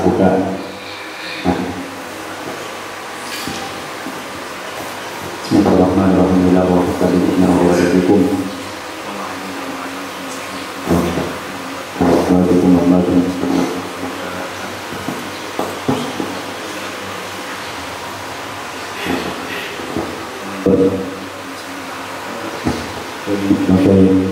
buka. Bismillahirrahmanirrahim. Waalaikumsalam warahmatullahi wabarakatuh.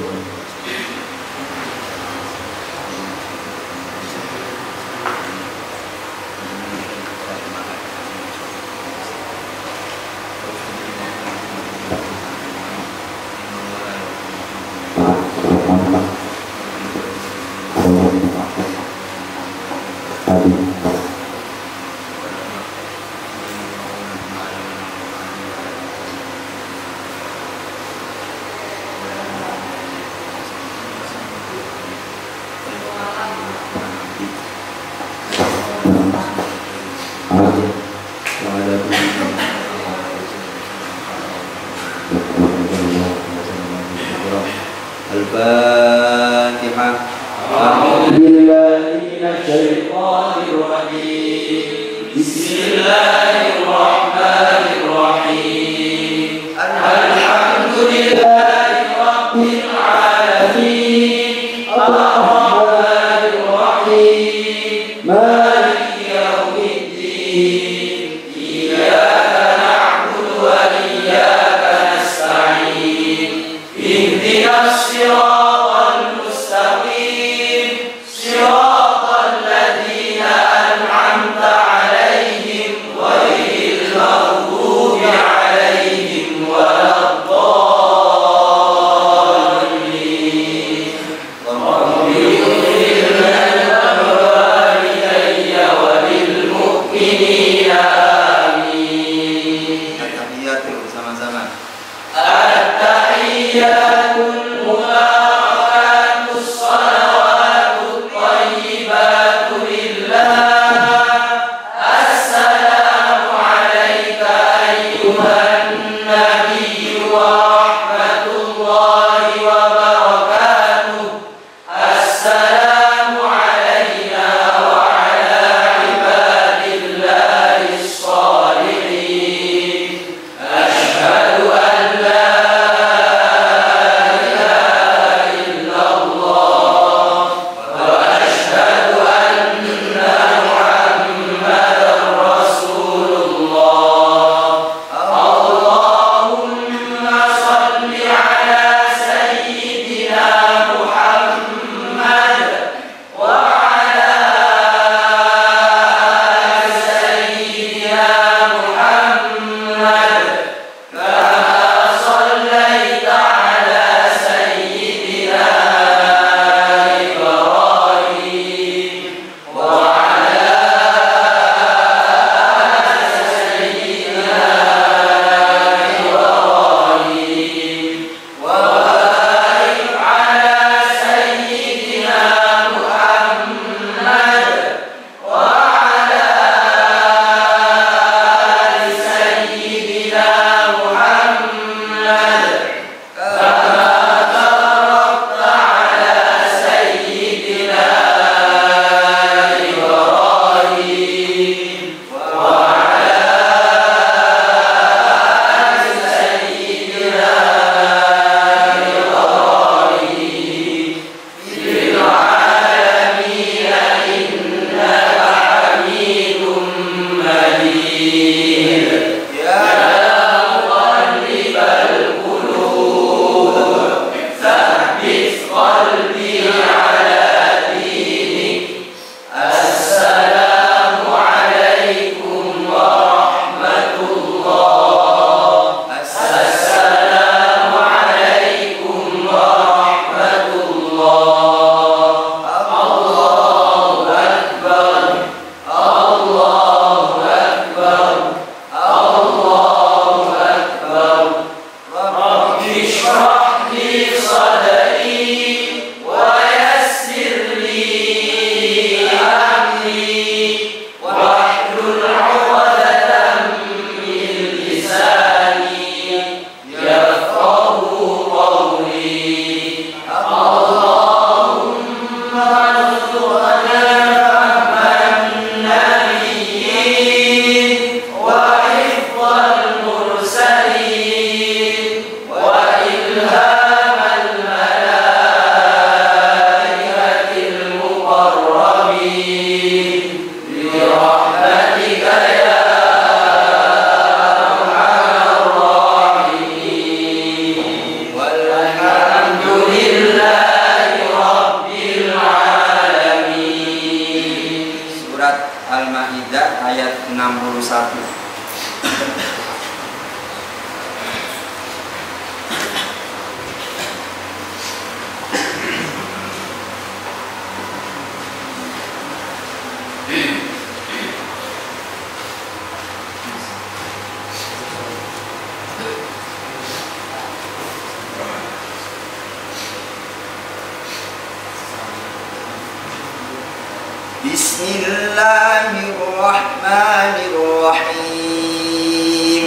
Bismillahirrahmanirrahim.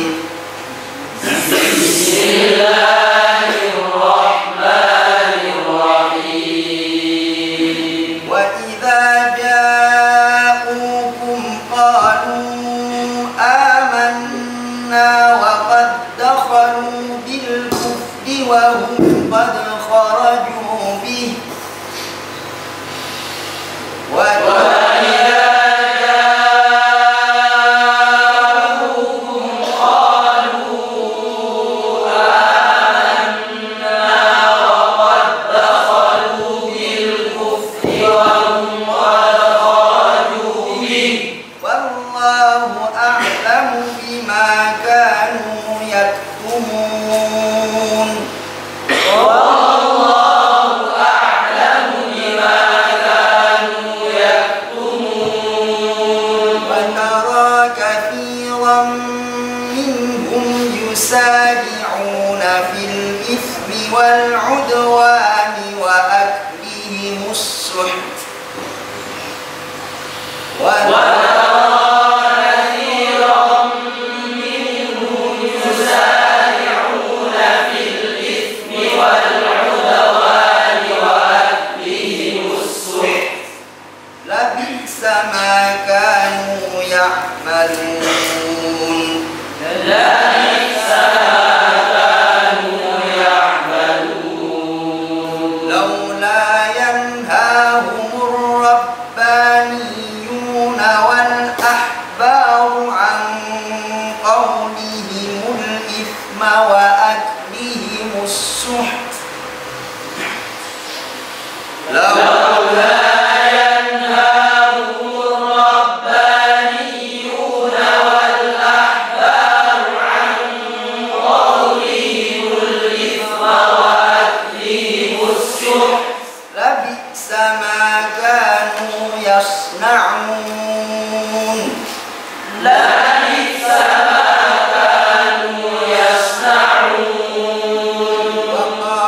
Bismillahirrahmanirrahim. Wa idza ja'ukum qalu amanna wa qad dakhalu bil kufri wa hum qad kharaju bihi wa يسارعون في الإثم والعدوان وأكلهم السحت لبئس ما كانوا يعملون. لولا ينهاهم الربانيون والأحبار عن قولهم الإثم وأكلهم السحت لبئس ما كانوا يصنعون. وقال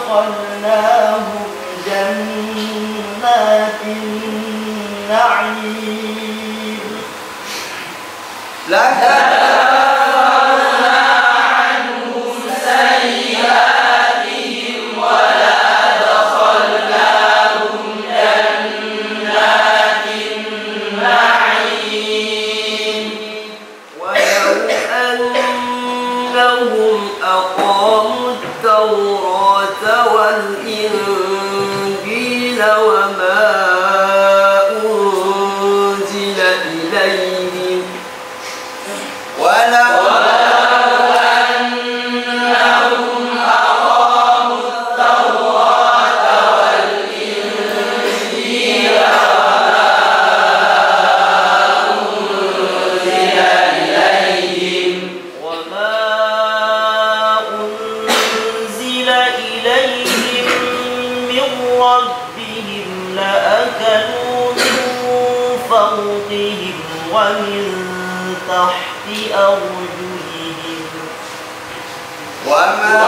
لأدخلناهم جنات النعيم لكفرنا عنهم سيئاتهم ولأدخلناهم جنات النعيم ولو أنهم أقاموا التوراة والإنجيل وما أنزل إليهم ولو أنهم أقاموا التوراة والإنجيل وما أنزل إليهم من ربهم لأكلوا من فوقهم ومن تحت أرجلهم وما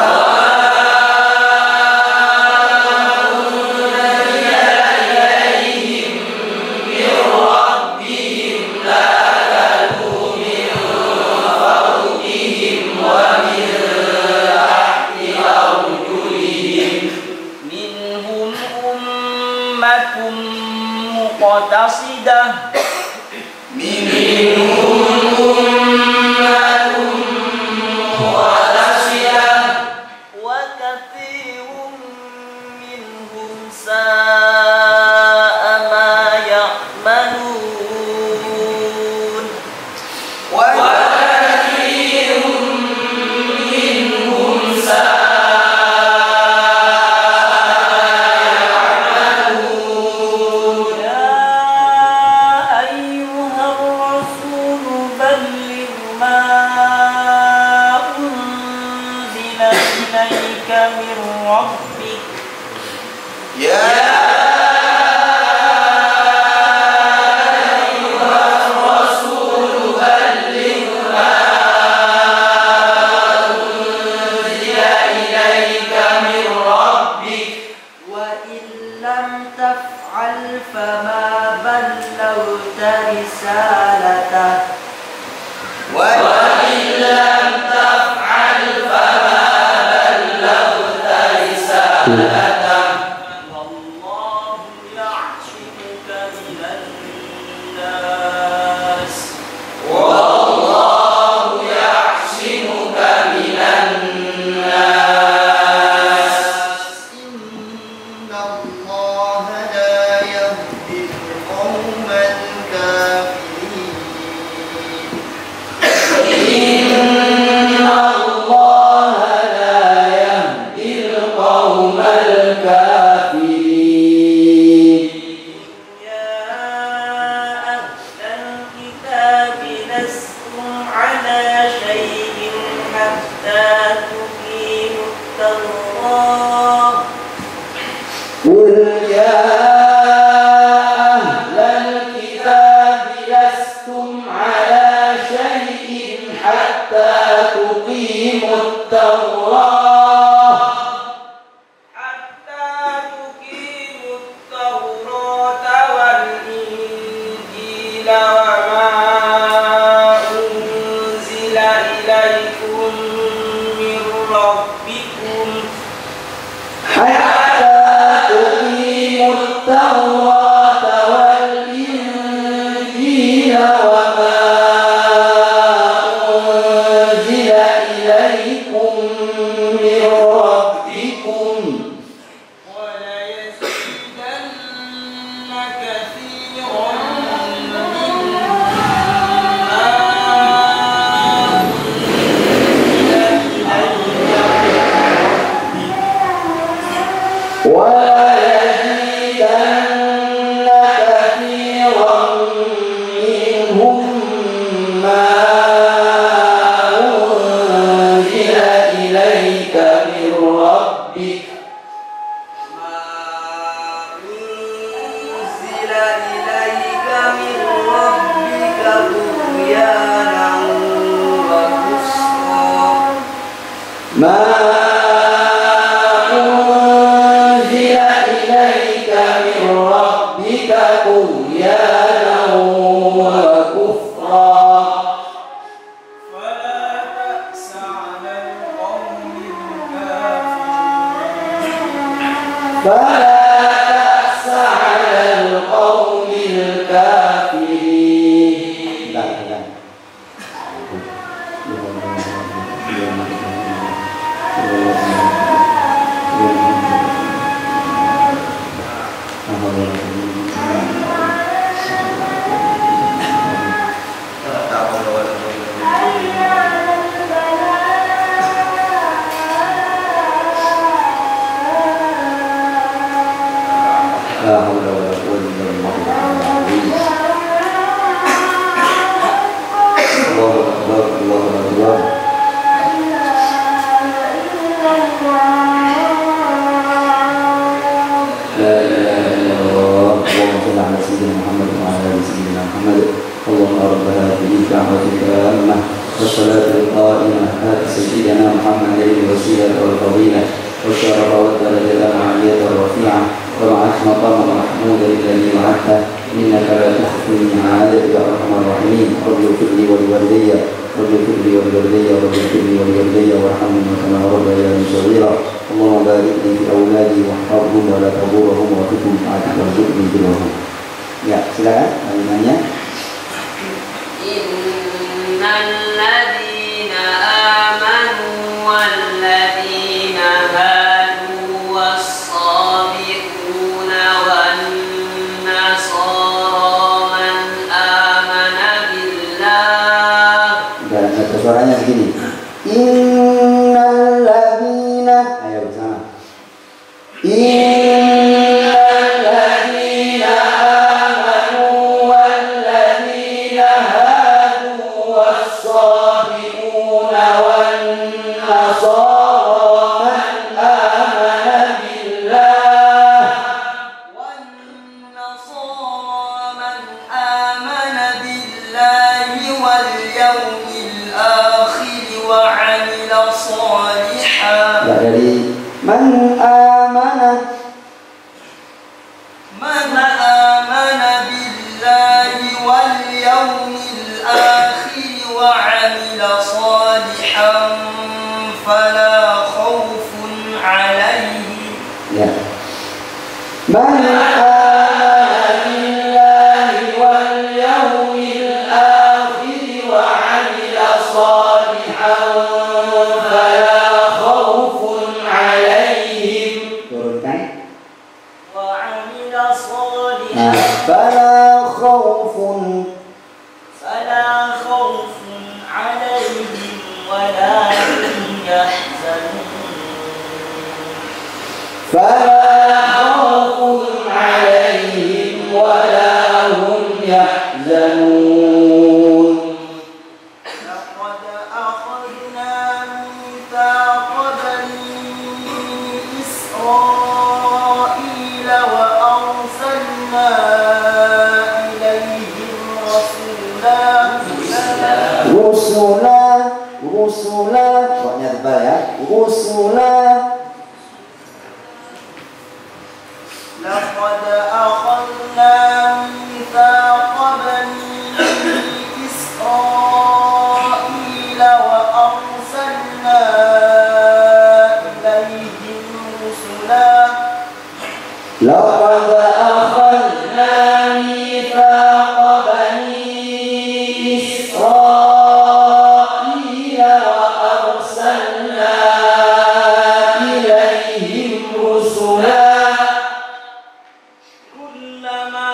أنزل إليهم من ربهم لأكلوا من فوقهم ومن تحت أرجلهم منهم أمة مقتصدة وكثير منهم ساء ما يعملون وكثير منهم من ربك يا أيها الرسول بلغ ما أنزل إليك من ربك وإن لم تفعل فما بلغت رسالته وإن لم تفعل فما والله يعصمك من الناس والله يعصمك من الناس إن الله لا يهدي القوم الكافرين إن الله لا يهدي القوم الكافرين يا أهل الكتاب لستم على شيء حتى تقيموا التوراة قل يا أهل الكتاب لستم على شيء حتى تقيموا التوراة والإنجيل وما أنزل إليكم من ربكم حتى تقيموا التوراة والإنجيل وما أنزل إليكم من ربكم وليزيدن كثيرا منهم ما أنزل إليك من ربك طغيانا وكفرا ما فلا تأس على القوم الكافرين. لا حول ولا قوة إلا بالله الله أكبر الله أكبر لا إله إلا الله اللهم صل على سيدنا محمد وعلى آل سيدنا محمد اللهم رب هذه الدعوة التامة والصلاة القائمة آت سيدنا محمد الوسيلة والفضيلة والشرف والدرجة العالية الرفيعة وابعث مقام محمود الذي وعدته إنك لا تخلف الميعاد يا أرحم الراحمين رب اغفر لي ولوالدي رب اغفر لي ولوالدي رب اغفر لي ولوالدي وارحمهم كما ربياني صغيرا اللهم بارك لي في أولادي واحفظهم ولا تضرهم وفقهم طاعتك وارزقني برهم. Ya, silakan kalimatnya. Innalladzina amanu walladzina hadu was-sabiquna wan-nasara man amana billah. Dan suaranya begini. Innalladzina, ayo bersama. Innalladzina amanu walladzina hadu was-sabiquna wan-nasara man amana billah والنصارى من آمن بالله واليوم الآخر وعمل صالحا. dari man amana من آمن بالله واليوم الآخر وعمل صالحا فلا خوف عليهم ya man amana billahi wal yawmil akhir wa amila salihan fala khaufun alaihim. Turunkan. وعمل Nah, صالحا fala khaufun فلا خوف عليهم ولا هم يحزنون. fala khaufun alaihim wala hum yahzanun. لقد أخذنا ميثاق بني إسرائيل وأرسلنا إليهم rusula pokoknya tebal ya, rusula. لقد أخذنا ميثاق بني إسرائيل وأرسلنا إليهم رسلا. لقد أخذنا ميثاق بني إسرائيل وأرسلنا إليهم رسلا كلما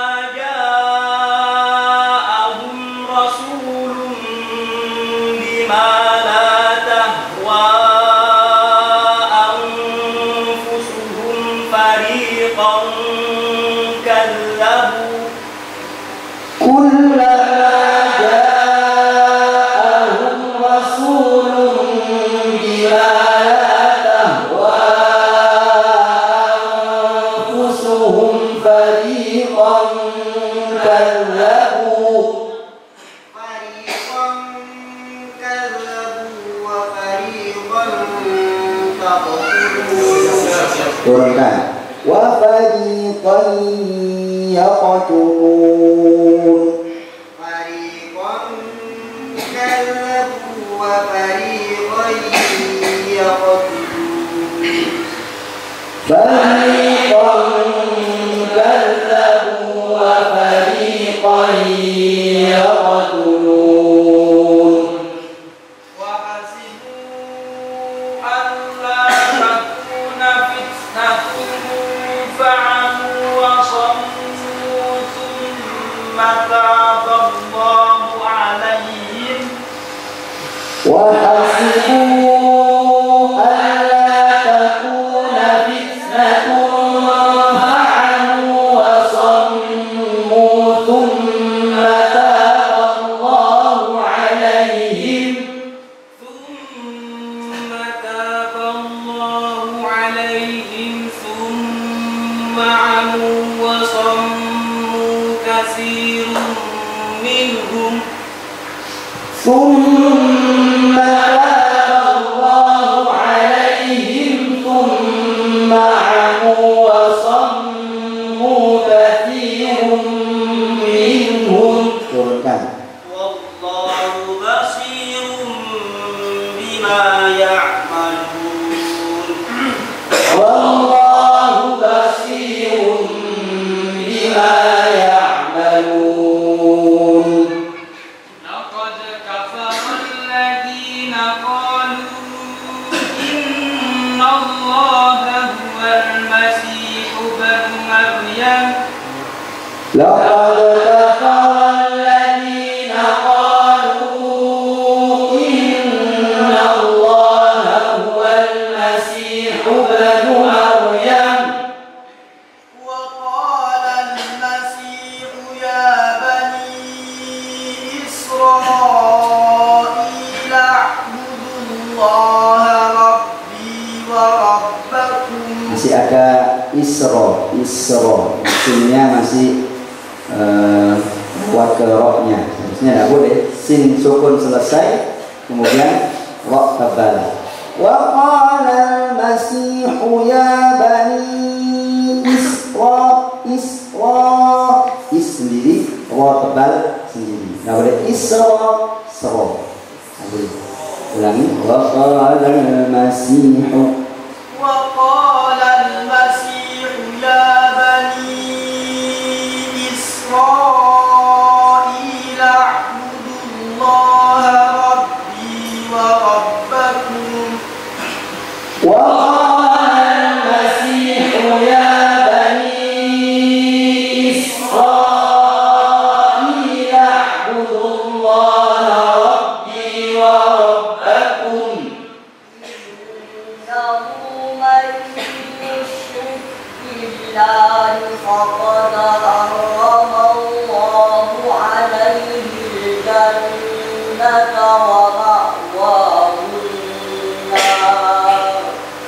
جاءهم رسول بما لا تهوى أنفسهم فريقا كذبوا كلما جاءهم رسول بما لا تهوى أنفسهم فريقا كذبوا فريقا كذبوا وفريقا تقتلون. turunkan وفريقا يقتلون فريقا كذبوا وفريقا يقتلون. فريقا ثم عموا وصموا كثير منهم ثم تاب الله عليهم ثم عموا وصموا كثير منهم. والله بصير بما يعملون. والله بصير بما يعملون. لقد كفر الذين قالوا إن الله هو المسيح ابن مريم. لقد كفر الذين قالوا إن الله هو المسيح ابن مريم. وقال المسيح يا بني إسرائيل اعبدوا الله ربي وربكم. Masih ada Isra, sinnya masih kuat ke roknya. Harusnya tidak boleh. Sin sukun selesai, kemudian rok tebal. Wa qala al-masihu ya bani Isra is sendiri, rok tebal sendiri. Tidak boleh Isra. Ulangi. Wa qala al-masihu. وقال المسيح يا بني إسرائيل اعبدوا الله ربي وربكم. وقال المسيح يا بني إسرائيل اعبدوا الله ربي وربكم. فقد حرم الله عليه الجنة ومأواه النار.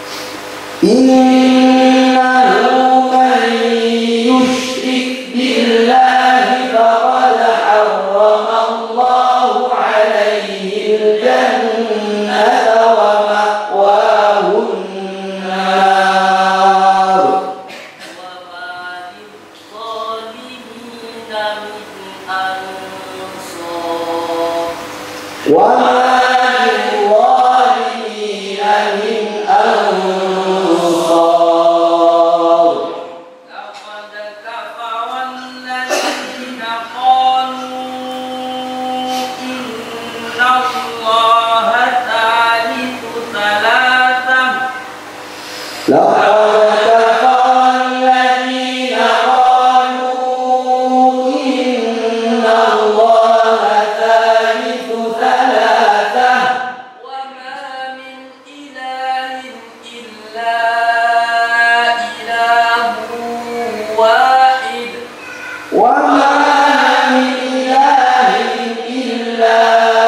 إنه من يشرك بالله فقد حرم الله عليه الجنة ومأواه النار. وما للظالمين من أنصار. لقد كفر الذين قالوا إن الله ثالث ثلاثة. لقد كفر الذين قالوا إن الله ثالث ثلاثة. وما من إله إلا إله واحد. وما من إله إلا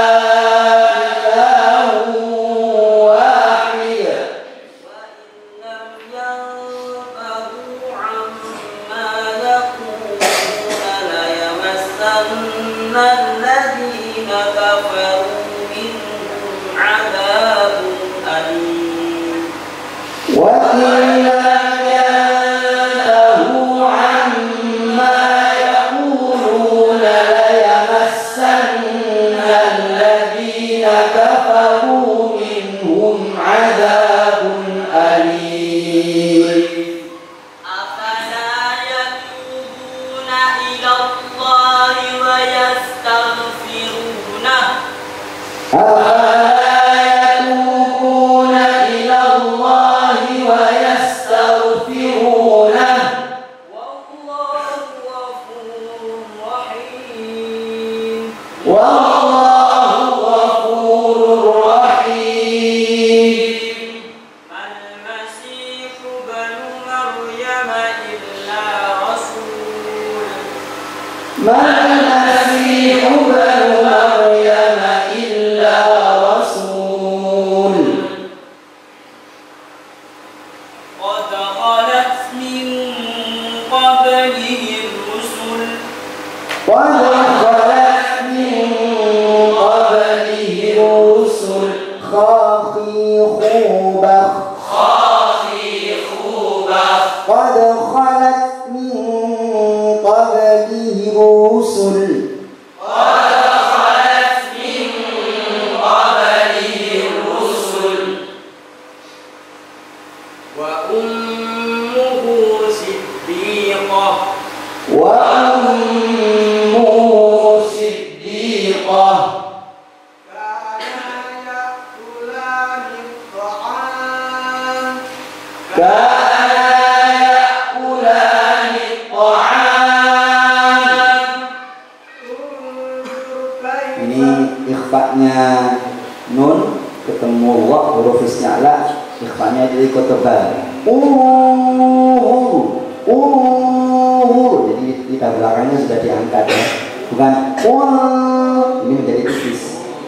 إله واحد. الذين كفروا منهم عذاب أليم. وإن لم ينتهوا عما يقولون ليمسن الذين كفروا منهم عذاب أليم. أفلا يتوبون إلى الله ويستغفرونه. أفلا يتوبون إلى الله ويستغفرونه والله غفور رحيم. والله غفور رحيم. ما المسيح ابن مريم إلا رسول. ما المسيح ابن مريم إلا رسول. قد qad khalat min qablihi rusul wa ummuhu siddiqah Ini ikhfa'nya nun ketemu wa huruf isti'la, ikhfa'nya jadi ikut tebal. Jadi kita belakangnya sudah diangkat ya. Bukan ini menjadi tipis.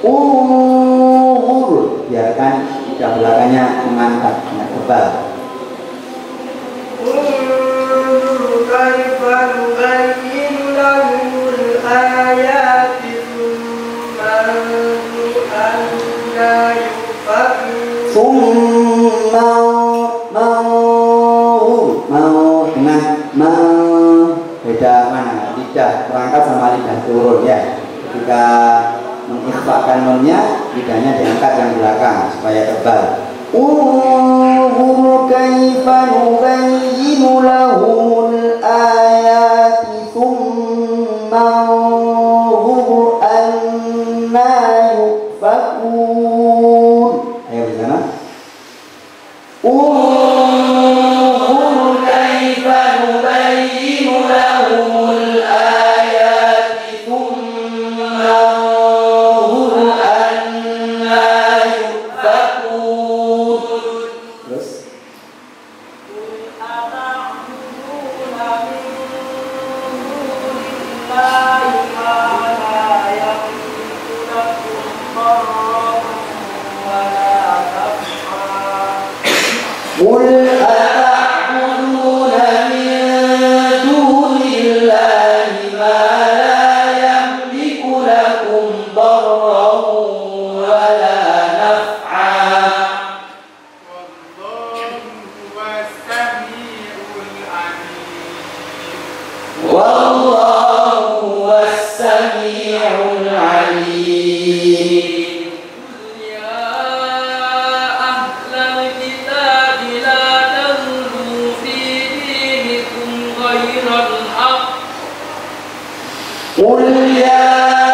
Biarkan kita belakangnya mengangkat, tebal. Mau dengan beda mana lidah terangkat sama lidah turun ya. Ketika mengikhfakan nunnya, lidahnya diangkat yang belakang supaya tebal. Kaifa nubayyinu lahumul ayati thumma anna yufakun. Ayo di sana. Kaifa nubayyinu lahumul ayati thumma anna yufakun. Terus Qul ata'buduna min dunillahi ma la yamliku lakum darran wa la naf'a. Wallahu was-sami'ul 'alim. Qul ya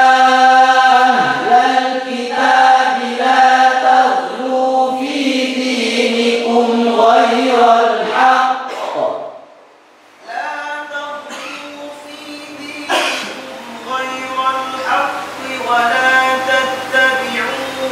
ahlal kitab la taghlu fi dinikum ghairal haqq. لا تغلوا في دينكم غير الحق ولا تتبعوا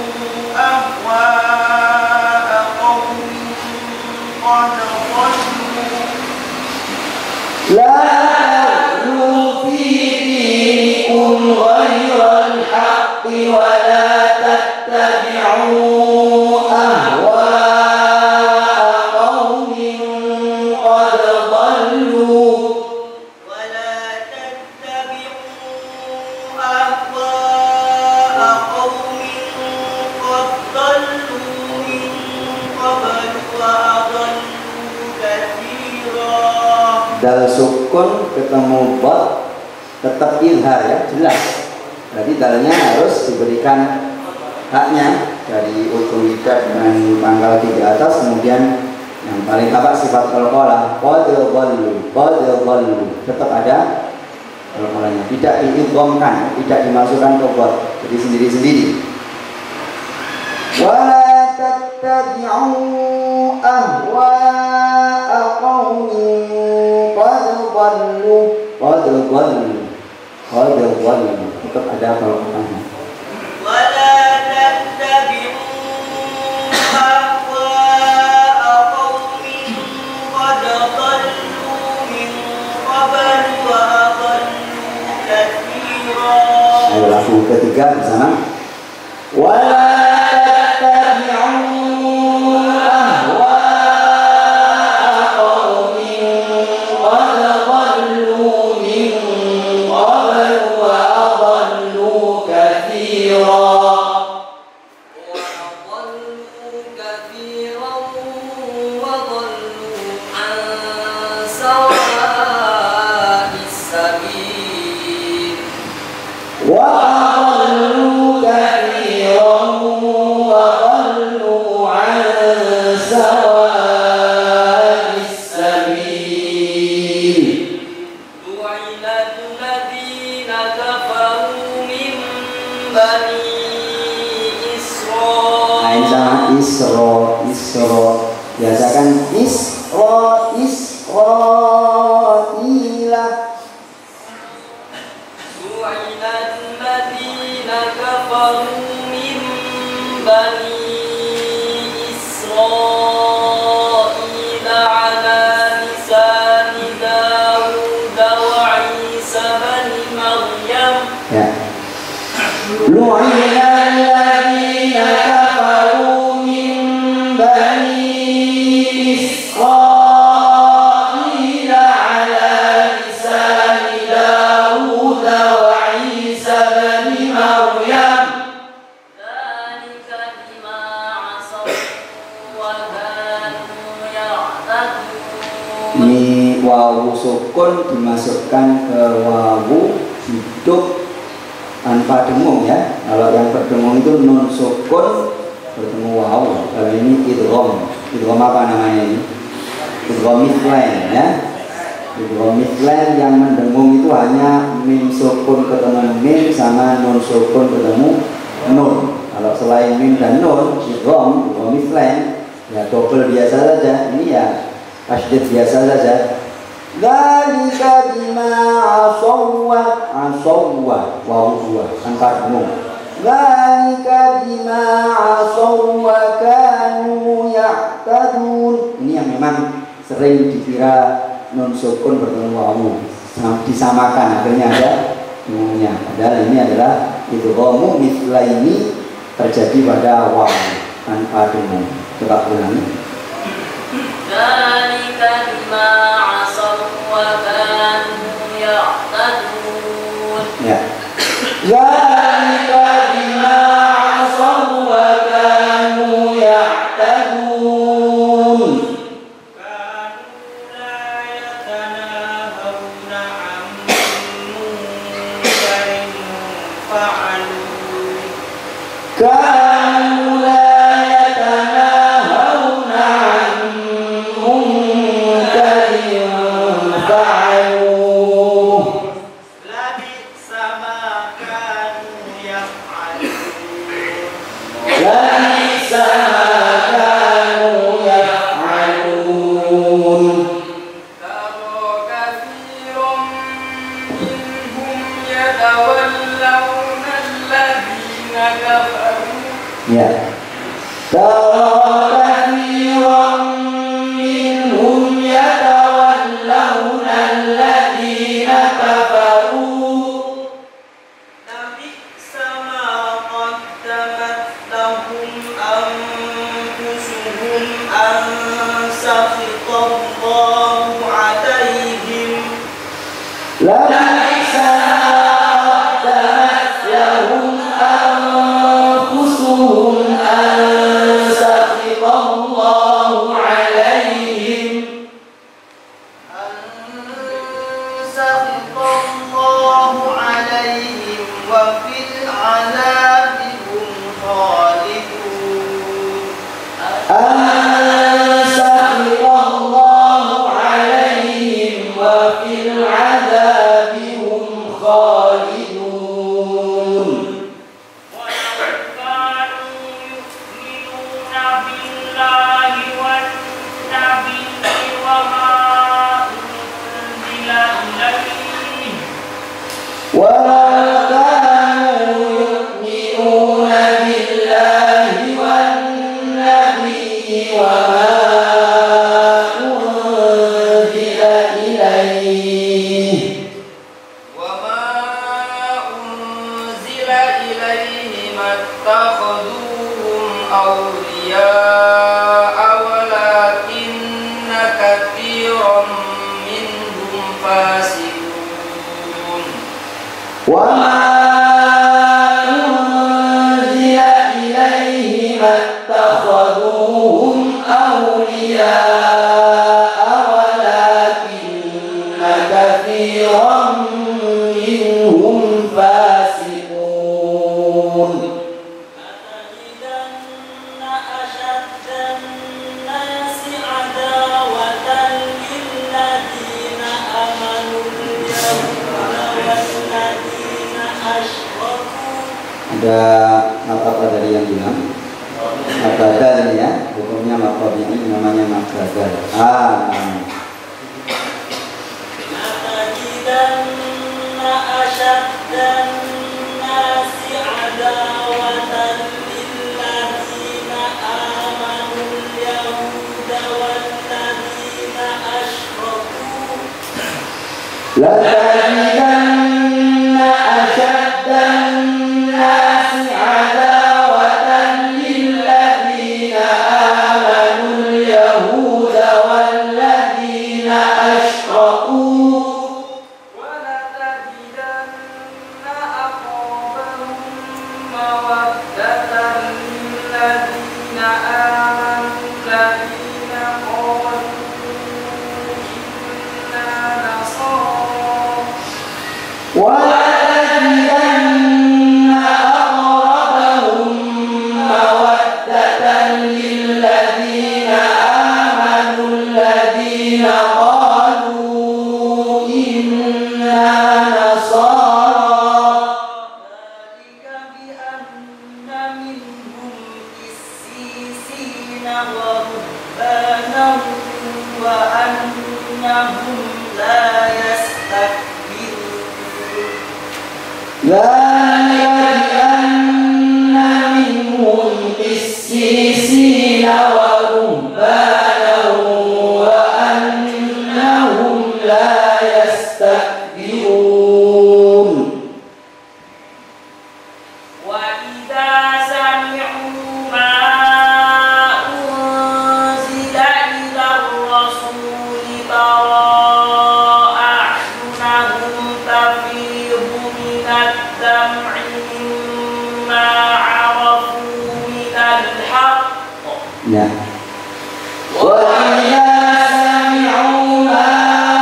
أهواء قوم قد ضلوا La taghlu fi dinikum ghairal haqq wa la tattabi'u ahwa'a qaumin qad dhallu. ولا تتبعوا أهواء قوم قد ضلوا من قبل وأضلوا كثيرا. Dal sukun ketemu ba tetap izhar ya, jelas. Jadi dalnya harus diberikan haknya dari ujung lidah dengan pangkal di atas, kemudian yang paling apa sifat qalqalah qad dhallu tetap ada qalqalahnya, tidak diidghamkan, tidak dimasukkan ke ba, jadi sendiri-sendiri. Wala tattabi'u ahwa'a qaumin qad dhallu tetap ada qalqalahnya. ولا تتبعوا أهواء قوم قد ضلوا من قبل وأضلوا كثيرا. Ayo langsung ketiga di sana. Wala tattabi'u ahwa'a qaumin qad dhallu min qabl wa adallu katsira. وأضلوا كثيرا وضلوا عن سواء السبيل وأضلوا كثيرا وضلوا عن سواء السبيل لعن الذين كفروا من بني Lain sama Isra. Biasakan Israila. لعن الذين كفروا من بني إسرائيل على لسان داود وعيسى بن مريم Ya. Lu'ina alladhina kafaru min bani Israila ala lisani Dawud wa Isa bani Maryam. ذلك بما عصوا وكانوا يعتدون. Ini wawu sukun dimasukkan ke wawu hidup tanpa dengung ya. Kalau yang berdengung itu nun sukun bertemu wawu. Kalau ini idgham. Idgham apa namanya ini? Idgham mithlain ya. Idgham mithlain yang mendengung itu hanya mim sukun ketemu mim sama nun sukun ketemu nun. Kalau selain mim dan nun, idgham mithlain ya double biasa saja. Ini ya tasydid biasa saja. Dzalika bima asawwa wawu dua tanpa dengung. Dzalika bima asawwa kanu ya'tadun. Ini yang memang sering dikira nun sukun bertemu wawu disamakan, akhirnya ada dengungnya. Padahal ini adalah idghamu mithlaini terjadi pada wawu tanpa dengung. Coba ulangi. ذلك بما عصوا وكانوا يعتدون. Ya. Dzalika bima asaw wa kanu ya'tadun. Kanu la yatanahawna 'an munkarin fa'aluh. Laisa ma kanu yaf'alun. ترى كثيرا منهم يتولون الذين كفروا Ya. Tara kathiran minhum yatawallawna alladhina kafaru. لبئس ما قدمت لهم أنفسهم أن سخط الله عليهم Laisa qaddamat lahum anfusuhum an sakhitallahu alaihim. أن سخط الله عليهم وفي العذاب هم خالدون. An sakhitallahu alaihim wa fil 'adzabi hum khalidun. ولو كانوا يؤمنون بالله والنبي وما أنزل إليه Walau kanu yu'minuna billahi wan nabiyyi wa ma unzila ilaihi. وما أنزل إليه ما اتخذوهم أولياء ولكن كثيرا منهم فاسقون. Wa ma unzila ilaihi mattakhaduhum awliya'a walakinna Ada apa dari yang bilang? Makadal ini ya, hukumnya makadal ini namanya makadal. Atajidanna asyaddan nasi adawatan lilladzina amanul yahuda walladzina asyraku. La tajidanna asyaddan nasi adawatan lilladzina amanul yahuda walladzina asyraku. وَلَتَجِدَنَّ أَقْرَبَهُم مَّوَدَّةً لِّلَّذِينَ آمَنُوا الَّذِينَ قَالُوا إِنَّا نَصَارَىٰ ذلك بأن منهم قسيسين ورهبانا وأنهم لا يستكبرون. ذلك بأن منهم قسيسين ورهبانا وأنهم لا يستكبرون. وإذا سمعوا ما أنزل إلى الرسول ترى أعينهم تفيض من الدمع مما عرفوا من الحق Ya. وَإِذَا سَمِعُوا مَا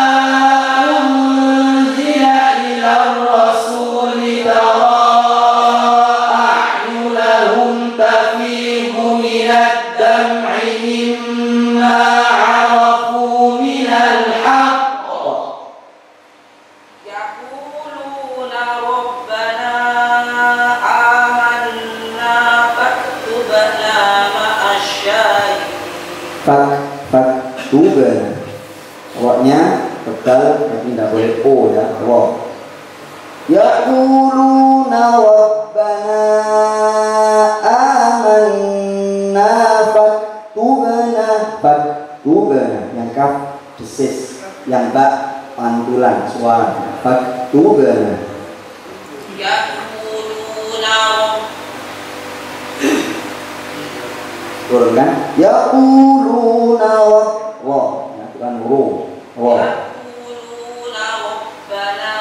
أُنزِلَ إِلَى الرَّسُولِ تَرَى أَعْيُنَهُمْ تَفِيضُ مِنَ الدَّمْعِ مِمَّا عَرَفُوا مِنَ الْحَقِّ يقولون ربنا آمنا فاكتبنا مع الشاهدين. Faktubana. Awaknya tegal tapi tidak boleh o ya. Wa. Yaquluna rabbana amanna faktubana. Yang kaf desis, yang ba pantulan suara. Faktubana. Yaquluna Turunkan. Yaquluna wa. Ya, bukan ru. Wa. Yaquluna rabbana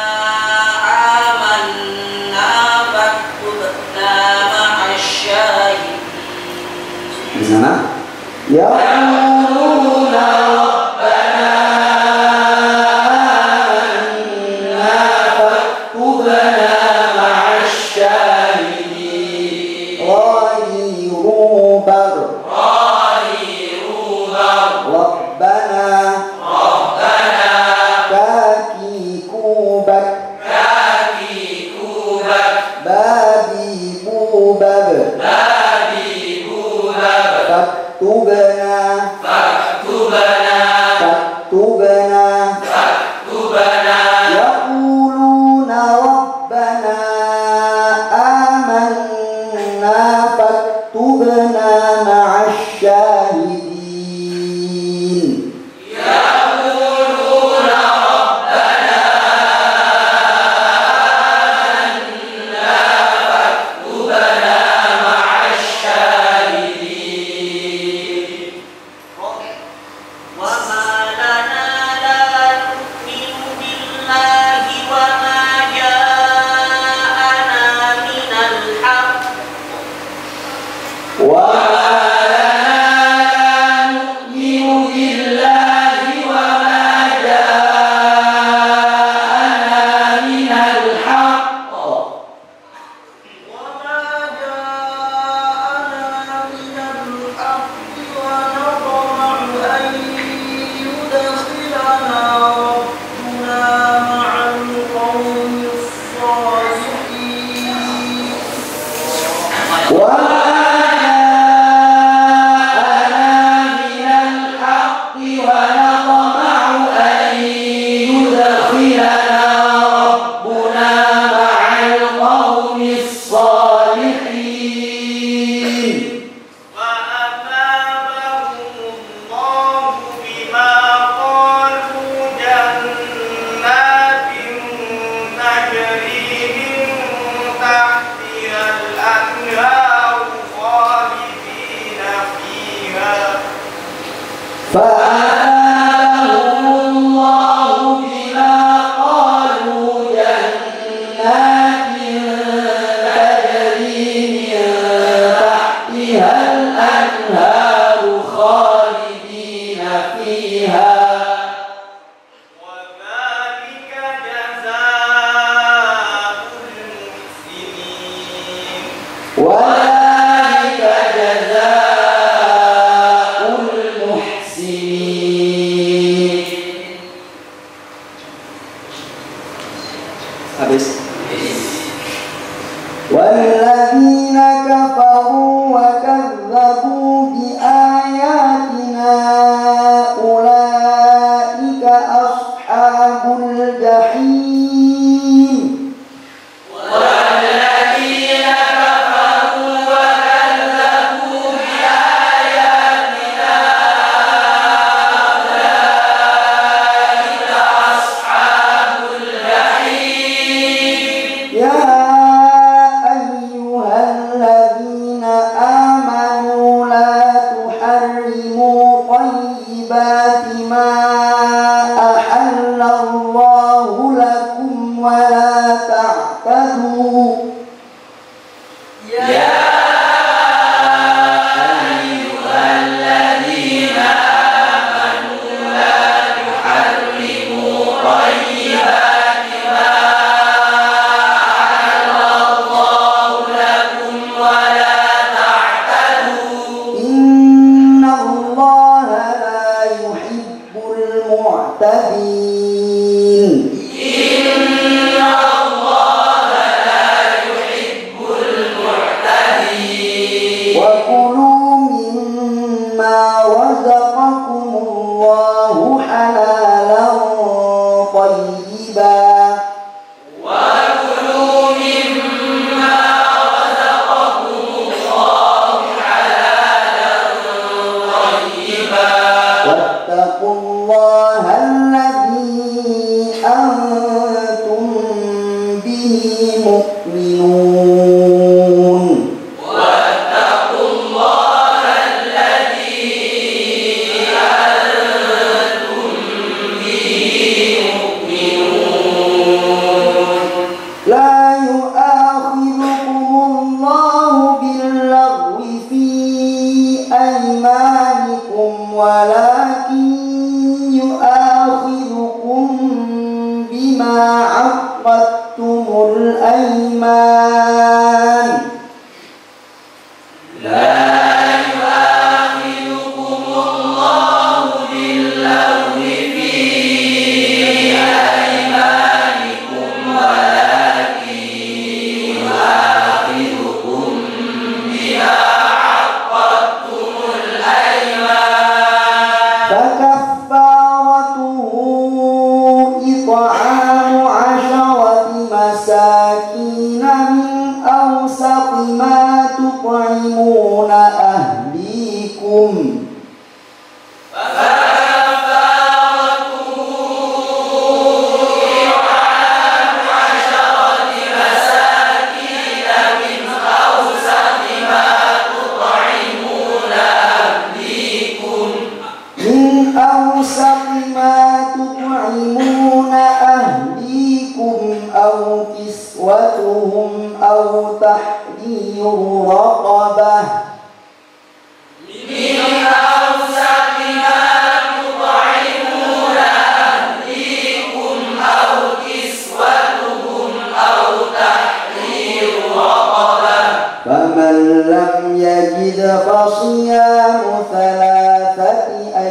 amanna faktubna ma'a syahidin. Di sana. Yaquluna rabbana amanna faktubna ma'a syahidin. Ghairu bar. Rabbana المعتدين إن الله لا يحب المعتدين وكلوا مما رزقكم الله حلالا طيبا وكلوا مما رزقكم الله حلالا طيبا واتقوا الله الذي أنتم به مؤمنون واتقوا الله الذي أنتم به مؤمنون لا يؤاخذكم الله باللغو في أيمانكم ولكن يؤاخذكم بما عقدتم الأيمان لا يؤاخذكم الله باللغو في أيمانكم ولكن يؤاخذكم بما عقدتم الأيمان فكفارته إطعام 10 مساكين من أوسط ما تطعمون أهليكم فكفارته إطعام 10 مساكين من أوسط ما تطعمون أهليكم من أوسط ما تطعمون أهليكم أو كسوتهم أو تحرير رقبة من أوسط ما تطعمون أهليكم أو كسوتهم أو تحرير رقبة فمن لم يجد فصيام 3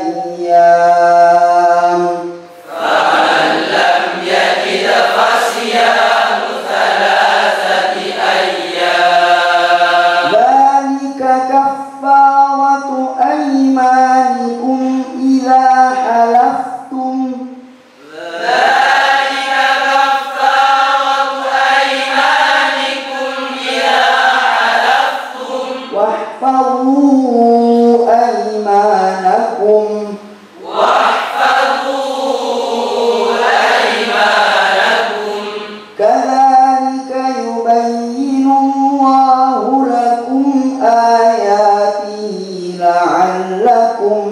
أيام فمن لم يجد فصيام 3 أيام ذلك كفارة أيمانكم إذا حلفتم ذلك كفارة أيمانكم إذا حلفتم واحفظوا أيمانكم واحفظوا أيمانكم كذلك يبين الله لكم آياته لعلكم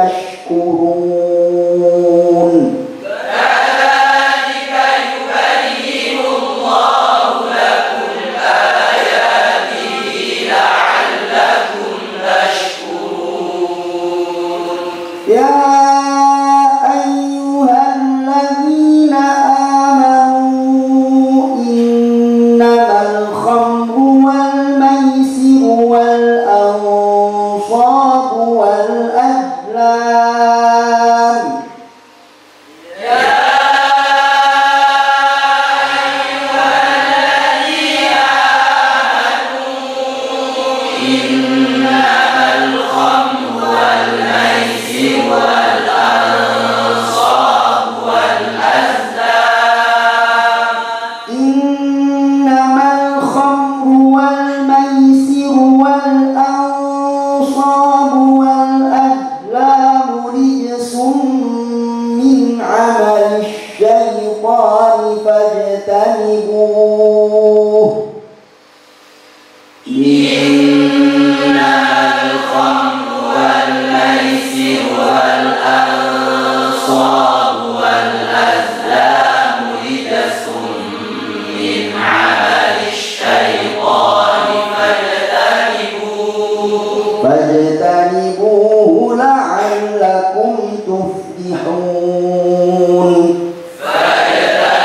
تشكرون كذلك يبين الله لكم آياته لعلكم تشكرون يا أيها الذين آمنوا إنما الخمر والميسر والأنصاب والأزلام إنما الخمر والميسر والأنصاب والأزلام رجس من عمل الشيطان فاجتنبوه إنما الخمر والميسر والأنصاب والأزلام رجس من عمل الشيطان فاجتنبوه لعلكم تفلحون فاجتنبوه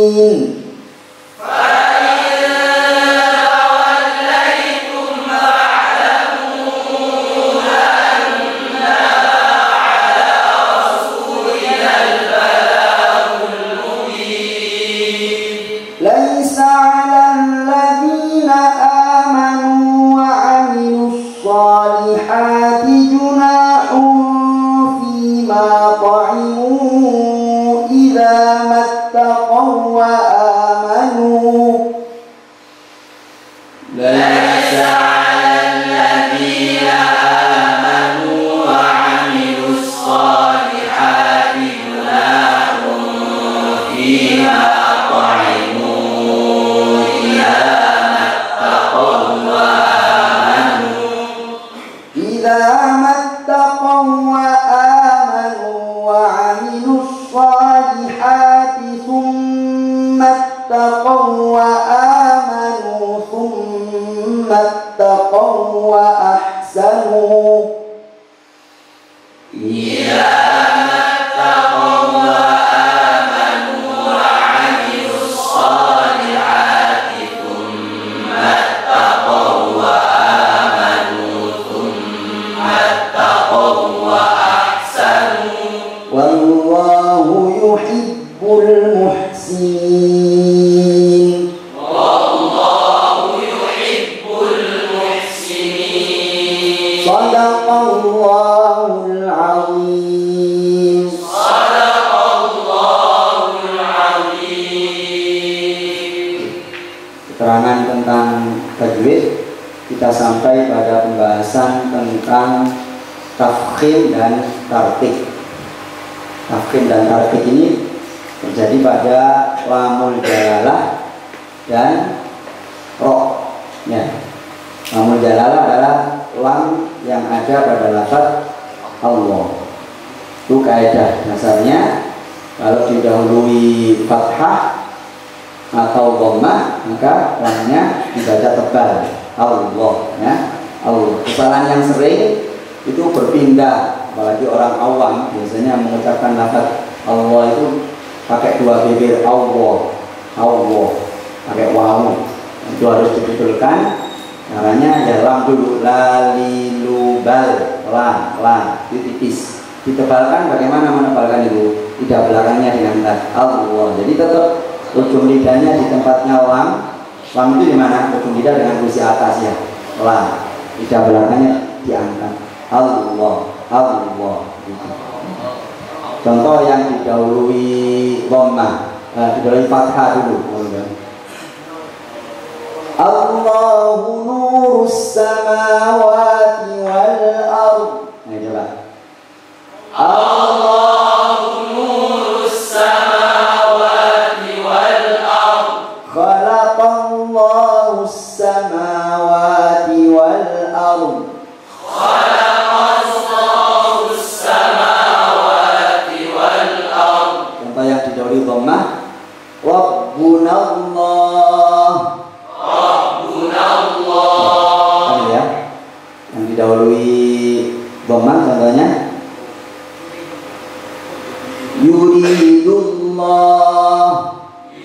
Keterangan tentang tajwid, kita sampai pada pembahasan tentang tafkhim dan tartik. Tafkhim dan tartik ini terjadi pada lamul jalalah dan ro. Ya. Lamul jalalah adalah lam yang ada pada lafaz Allah. Itu kaidah dasarnya, kalau didahului fathah atau dhammah maka lamnya dibaca tebal, Allah, ya. Allah. Kesalahan yang sering itu berpindah, apalagi orang awam biasanya mengucapkan lafaz Allah itu pakai dua bibir, Allah, pakai wawu. Itu harus dibetulkan. Caranya ya lam dulu, lalilubal, lam itu tipis. Ditebalkan, bagaimana menebalkan itu? Tidak belakangnya dengan Allah. Jadi tetap ujung lidahnya di tempatnya lam. Lam itu di mana? Ujung lidah dengan kursi atasnya lam. Lidah belakangnya diangkat. Allah. Gitu. Contoh yang didahului dhammah, didahului fathah dulu. Allahu nurus samawati wal ard. Nah, coba. Allahu nurus samawati wal ard. Khalaqallahu samawati wal ard. Khalaqallahu samawati wal ard. Contoh yang didahului dhammah, Rabbunallah. Rabbunallah. Ya. Yang didahului dhammah contohnya Yuridullah.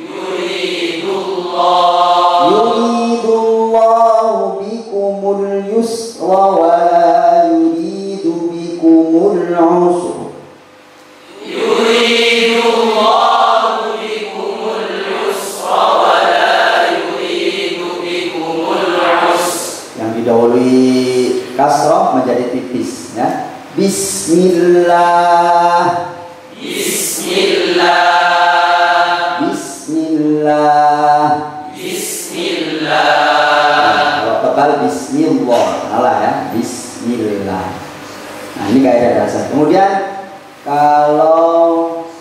Yuridullahu bikumul yusra wa la yuridu bikumul usra. Yuridullahu bikumul yusra wa la yuridu bikumul usra. Yang didahului kasrah menjadi tipis, ya. Bismillah. Bismillah. Kalau tebal bismillah, salah ya, bismillah. Nah, ini kaidah dasar. Kemudian kalau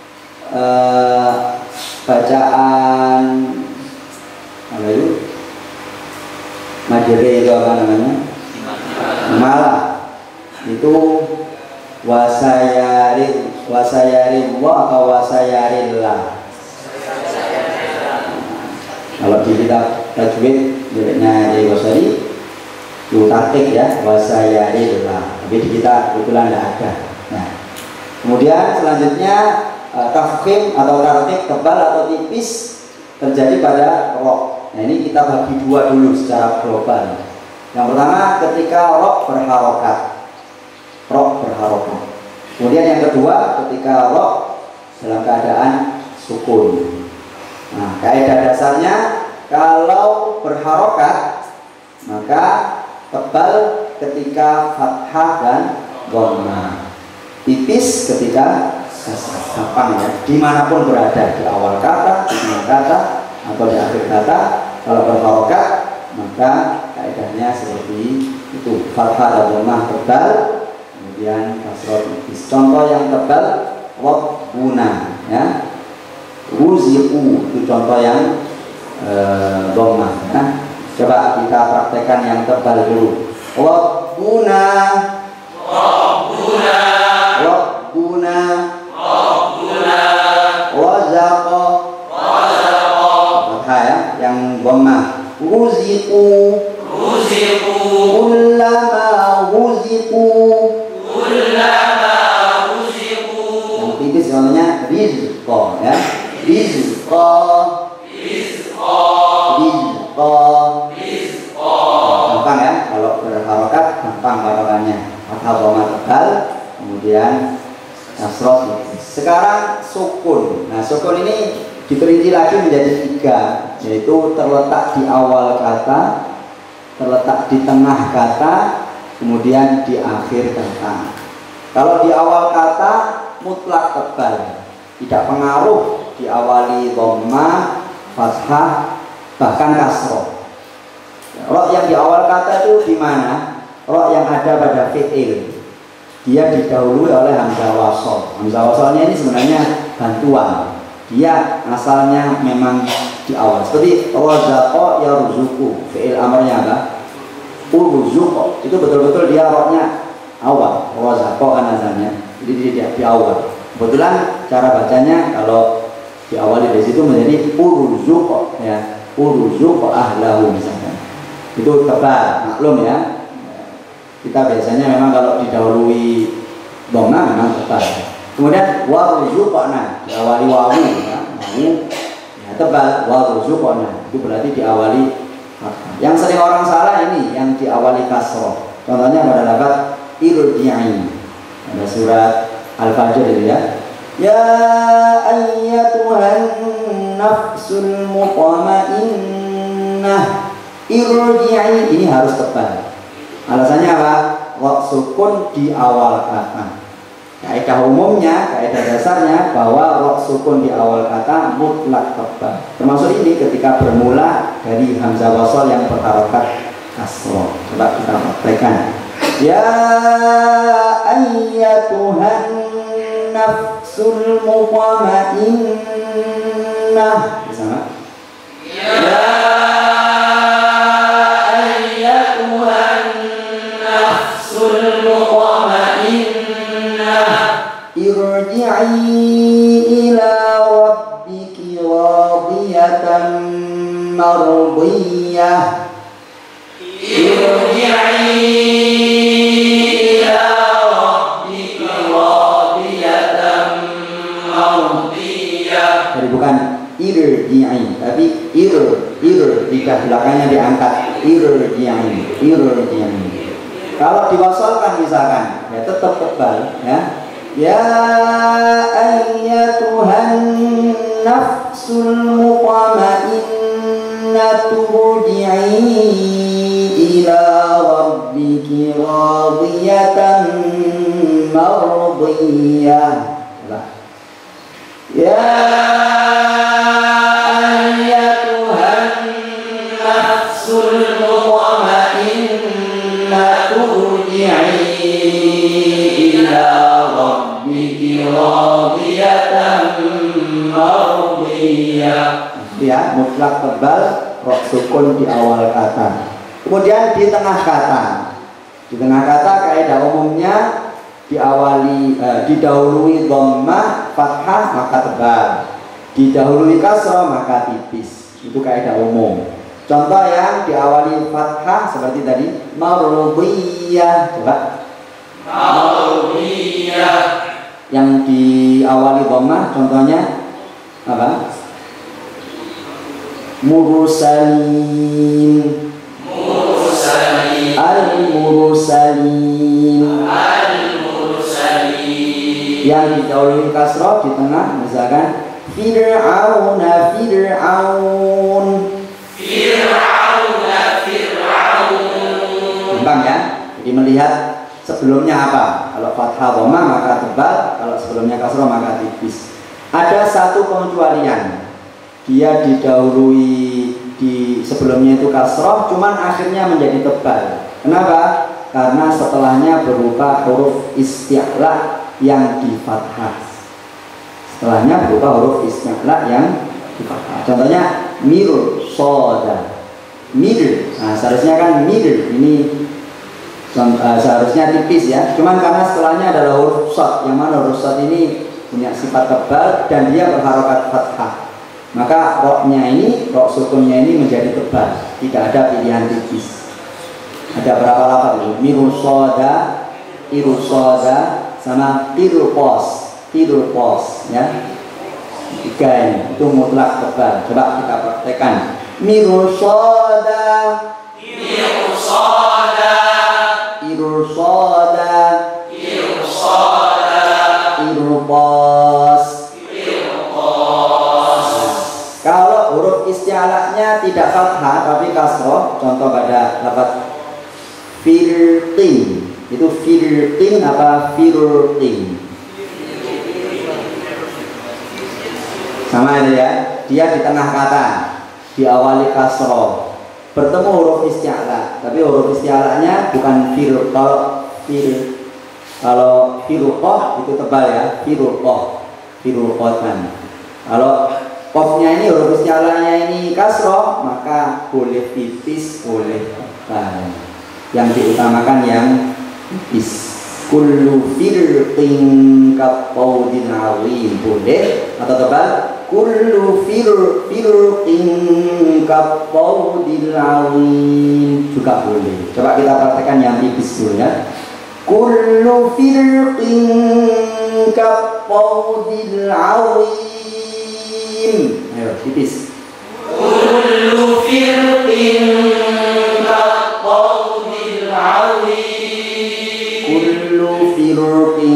bacaan apa itu? Majere itu apa namanya? Malah itu wasayarillah atau wasayarillah. Kalau di kitab tajwid miliknya Yai Wasari itu tartik ya, wasayarillah. Tapi di kita kebetulan tidak ada. Nah, kemudian selanjutnya tafkhim atau tarqiq, tebal atau tipis, terjadi pada ro. Nah ini kita bagi dua dulu secara global. Yang pertama ketika ro berharokat, Kemudian yang kedua ketika ro dalam keadaan sukun. Nah kaidah dasarnya kalau berharokat maka tebal ketika fathah dan dhamma, tipis ketika gampang ya, dimanapun berada, di awal kata, di tengah kata, atau di akhir kata. Kalau berharokat maka kaidahnya seperti itu, fathah dan dhamma tebal, kemudian kasroh tipis. Contoh yang tebal rabbuna ya, ruziqu itu contoh yang dhamma ya. Coba kita praktekkan yang tebal dulu. Rabbuna fathah ya, yang dhammah. Ruziqu kullama ruziqu, yang tipis contohnya rizqa ya, rizqa. Gampang ya, kalau berharokat gampang harokannya. Fathah dhamma tebal, kemudian kasroh tipis. Sekarang sukun. Nah sukun ini diperinci lagi menjadi tiga, yaitu terletak di awal kata, terletak di tengah kata, kemudian di akhir kata. Kalau di awal kata mutlak tebal, tidak pengaruh diawali dhamma, fathah, bahkan kasroh. Ro yang di awal kata itu di mana? Ro yang ada pada fi'il, dia didahului oleh hamzah wasol. Hamzah wasolnya ini sebenarnya bantuan. Dia asalnya memang di awal. Seperti razaqo yarzuqu, fi'il amrnya apa? Urzuqo. Itu betul-betul dia ro-nya awal. Razaqo kan asalnya. Jadi dia di awal. Kebetulan cara bacanya kalau diawali dari situ menjadi urzuqo ya. Urzuqo ahlahu misalnya. Itu tebal, maklum ya. Kita biasanya memang kalau didahului dhamma memang tebal. Kemudian warzuqna diawali wawu ya, wawu ya, tebal. Warzuqna itu berarti diawali fathah. Yang sering orang salah ini yang diawali kasroh. Contohnya pada lafaz irji'i. Ada surat Al-Fajr itu ya. Ya ayyatuhan nafsul mutmainnah irji'i, ini harus tebal. Alasannya apa? Wa sukun di awal kata. Kaidah umumnya, kaidah dasarnya bahwa ro sukun di awal kata mutlak tebal. Termasuk ini ketika bermula dari hamzah wasol yang berharokat kasroh. Coba kita praktekkan. Ya ayyatuhan nafsul mutmainnah. Bisa? Ya irji'i ila rabbiki radiyatan mardiyah. Irji'i ila rabbiki radiyatan mardiyah. Jadi bukan irji'i, tapi tidak belakangnya diangkat. Irji'i. Kalau diwasolkan misalkan, ya tetap tebal ya. Ya ayyatuhan nafsul mutmainnatu irji'i ila rabbiki radiyatan mardiyah. Ya ayyatuhan nafsul mutmainnatu irji'i ila rabbiki radiyatan mardiyah. Ya, mutlak tebal, ro sukun di awal kata. Kemudian di tengah kata. Di tengah kata kaidah umumnya diawali didahului dhamma, fathah maka tebal. Didahului kasroh maka tipis. Itu kaidah umum. Contoh yang diawali fathah seperti tadi mardiyah. Coba. Mardiyah. yang diawali dhammah contohnya apa? Mursalin, al-mursalin. Yang didahului kasrah di tengah misalkan Fir'auna, Fir'aun. Gampang ya. Jadi melihat sebelumnya apa? Kalau fathah dhammah maka tebal, kalau sebelumnya kasrah maka tipis. Ada satu pengecualian. Dia didahului di sebelumnya itu kasrah, cuman akhirnya menjadi tebal. Kenapa? Karena setelahnya berupa huruf isti'la yang di fathah. Setelahnya berupa huruf isti'la yang di fathah. Contohnya mirul soda, middle. Nah, seharusnya kan middle ini seharusnya tipis ya. Cuman karena setelahnya adalah huruf shad, yang mana huruf shad ini punya sifat tebal dan dia berharokat fathah. Maka roknya ini, rok sukunnya ini menjadi tebal, tidak ada pilihan tipis. Ada berapa lafaz itu? Mirusoda, irusoda, sama tirupos ya. Tiga ini, itu mutlak tebal. Coba kita praktekkan. Mirusoda, irusoda, irupos. Kalau huruf isti'alanya tidak fathah tapi kasroh, contoh pada lafaz firtin, itu firtin apa firtin? Sama itu ya, dia di tengah kata, diawali kasroh, bertemu huruf isti'ala, tapi huruf isti'alanya bukan fir. Kalau firuqoh itu tebal ya, firuqotan. Kalau qafnya ini huruf isti'alanya ini kasroh, maka boleh tipis, boleh tebal. Yang diutamakan yang tipis. Kullu firqin kaqaudin awim, boleh atau tebal. Kullu firqin kaqaudin awim juga boleh. Coba kita praktekkan yang tipis dulu ya. Kullu firqin kaqaudin awim. Ayo tipis. Kullu firqin kaqaudil awim. Kullu firqin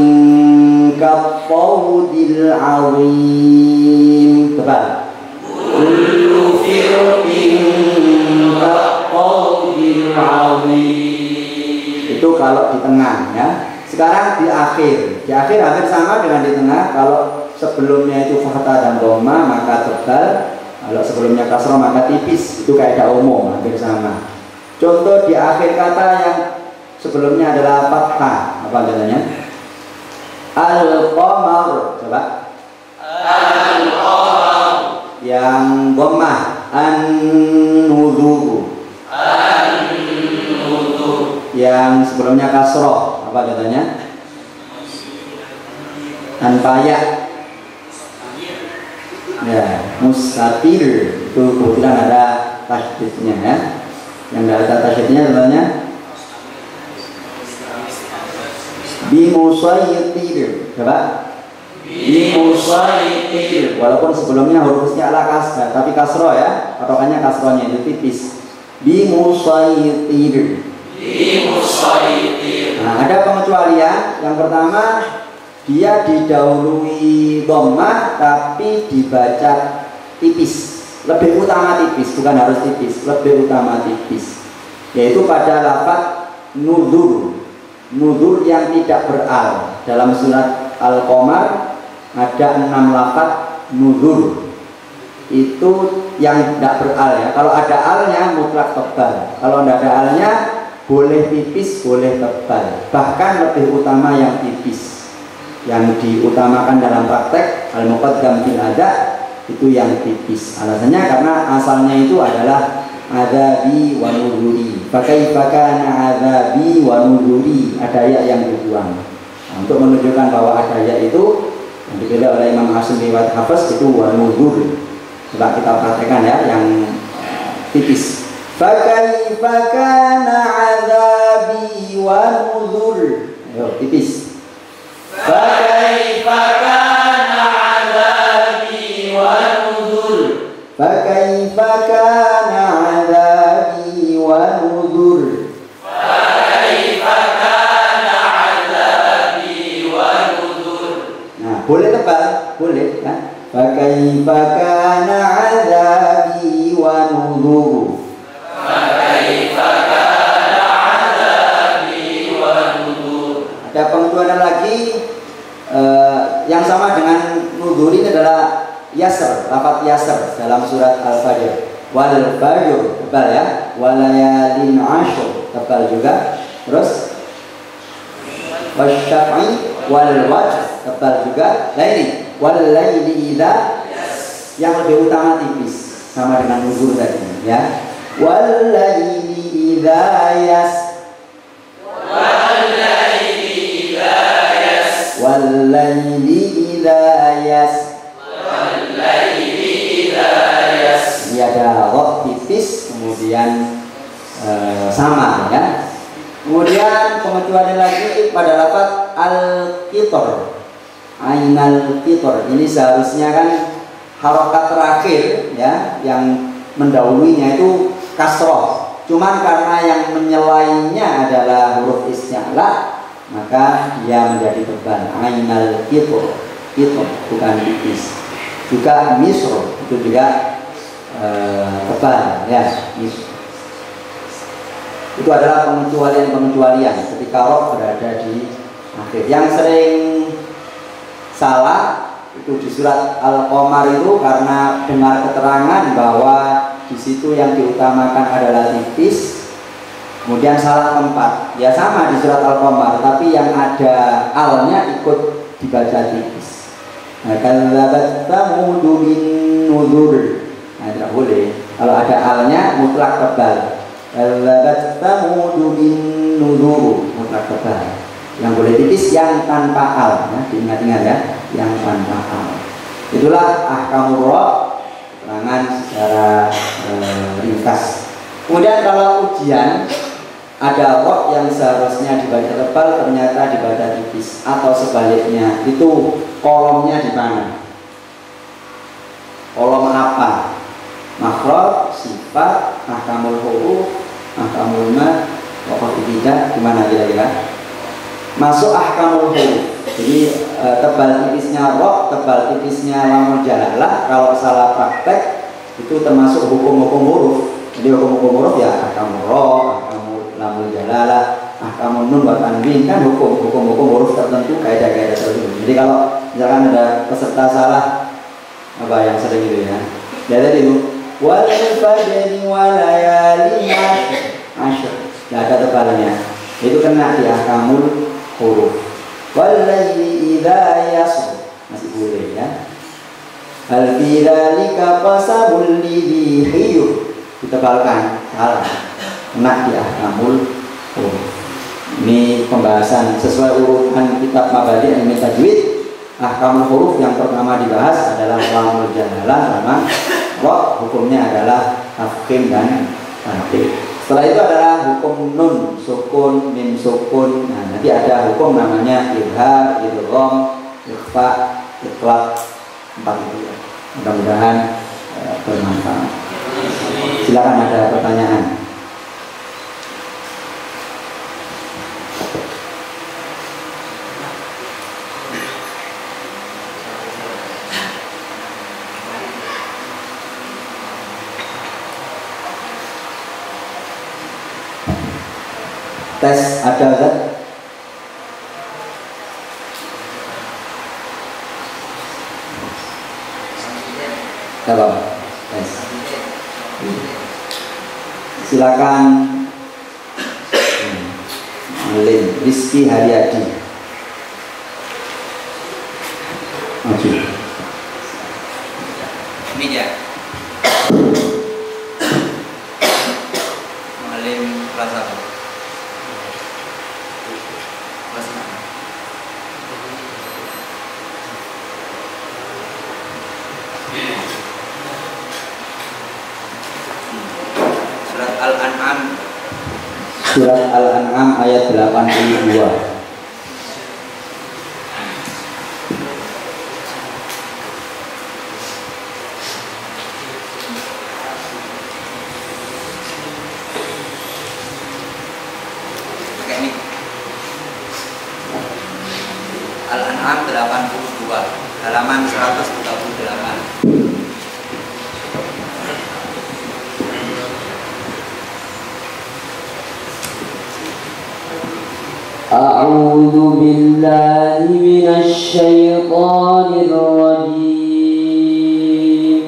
kaqaudil awim. Tebal. Kullu firqin kaqaudil awim. Itu kalau di tengah ya. Sekarang di akhir. Di akhir hampir sama dengan di tengah. Kalau sebelumnya itu fathah dan dhamma maka tebal. Kalau sebelumnya kasrah maka tipis. Itu kaidah umum, hampir sama. Contoh di akhir kata yang sebelumnya adalah fathah, apa katanya? Al-qamar. Coba. Al-qamar. Yang dhammah an-nuzur. Yang sebelumnya kasroh, apa katanya? Anfaya. Ya, mustatir. Itu kebetulan ada tasydidnya ya. Yang tidak ada tasydidnya sebenarnya bimusayyitir. Coba. Bimusayyitir. Walaupun sebelumnya hurufnya ala kasrah, tapi kasroh ya. Patokannya kasrohnya itu tipis. Bimusayyitir. Nah, ada pengecualian. Yang pertama, dia didahului dhammah tapi dibaca tipis. Lebih utama tipis, bukan harus tipis, lebih utama tipis. Yaitu pada lafaz nuzur. Nuzur yang tidak beral. Dalam surat Al-Qamar ada 6 lafaz nuzur. Itu yang tidak beral ya. Kalau ada alnya mutlak tebal. Kalau tidak ada alnya boleh tipis, boleh tebal. Bahkan lebih utama yang tipis. Yang diutamakan dalam praktek al-muqaddam fil ada itu yang tipis. Alasannya karena asalnya itu adalah adzabi wa nuzuri. Fakaifa kana adzabi wa nuzuri, ada ya yang dibuang. Nah, untuk menunjukkan bahwa ada ya itu yang dipilih oleh Imam Hasyim riwayat Hafiz itu wa nuzur. Coba kita praktekkan ya yang tipis. Fakaifa kana adzabi wa nuzur. Ayo tipis. فكيف كان عذابي ونذر فكيف كان عذابي ونذر. فكيف كان عذابي ونذر. Nah, boleh tebal, boleh kan? Fakaifa kana azabi wa nudhur. Fakaifa kana azabi wa nudhur. Ada pengecualian lagi yang sama dengan nudhur ini adalah yasr, lafaz yasr dalam surat Al-Fajr. Wal fajr tebal ya, walayalin ashr tebal juga. Terus wasyafi wal wajh tebal juga. Nah ini wal laili idza yang lebih utama tipis sama dengan nuzul tadi ya. Wal laili idza yas Wal laili idza yas wal laili idza yas. Wal laili idza yas. Ini ada roh tipis kemudian sama ya. Kemudian pengecualian lagi pada lafaz al-qitr. Ainal qitr ini seharusnya kan harokat terakhir ya, yang mendahulunya itu kasroh. Cuman karena yang menyelainya adalah huruf isti'la, maka dia menjadi tebal. Ainal qitr, qitr bukan tipis. Juga misr itu juga tebal ya. Itu adalah pengecualian ketika roh berada di akhir. Yang sering salah itu di surat Al-Qamar itu karena dengar keterangan bahwa di situ yang diutamakan adalah tipis, kemudian salah tempat. Ya sama di surat Al-Qamar, tapi yang ada alnya ikut dibaca tipis. Kadzabat Tsamudu bin nuzur. Nah, tidak boleh. Kalau ada alnya mutlak tebal. Kadzabat Tsamudu bin nuzur, mutlak tebal. Yang boleh tipis yang tanpa al, ya, diingat-ingat ya, yang tanpa al. Itulah ahkamur ra, keterangan secara ringkas. Kemudian kalau ujian ada ra yang seharusnya dibaca tebal ternyata dibaca tipis atau sebaliknya, itu kolomnya di mana? Kolom apa? Makhraj, sifat, ahkamul huruf, ahkamul mad, waqaf tidak, gimana kira-kira? Masuk ahkamul huruf. Jadi tebal tipisnya ra, tebal tipisnya lamul jalalah. Kalau salah praktek itu termasuk hukum-hukum huruf. Jadi hukum-hukum huruf ya ahkamul ra, ahkamul lamul jalalah, ahkamun nun wa tanwin, kan hukum-hukum huruf tertentu, kaidah-kaidah tertentu. Jadi kalau misalkan ada peserta salah apa yang sering itu ya. Ya tadi itu wal fajri wa layalin ashr. Enggak ada tebalnya. Itu kena di ahkamul huruf. Wal laili idza yasr, masih boleh ya. Hal fi dzalika qasabul lidhi hiyy, ditebalkan salah. Kena di ahkamul huruf. Ini pembahasan sesuai urutan kitab Mabadi' Ilmi Tajwid. Ahkamul huruf yang pertama dibahas adalah lamul jalalah sama ra, hukumnya adalah tafkhim dan tanwin. Setelah itu adalah hukum nun, sukun, mim sukun. Nah, nanti ada hukum namanya izhar, idgham, ikhfa, itlaq, 4 itu ya. Mudah-mudahan bermanfaat. Silakan ada pertanyaan. Tes ada Ustaz? Kalau tes. Silakan Alim Rizky Haryadi. Maju. Meja. Alim kelas apa? Kelas 6. Surat Al-An'am. Surat Al-An'am ayat 82. halaman 138. أعوذ بالله من الشيطان الرجيم.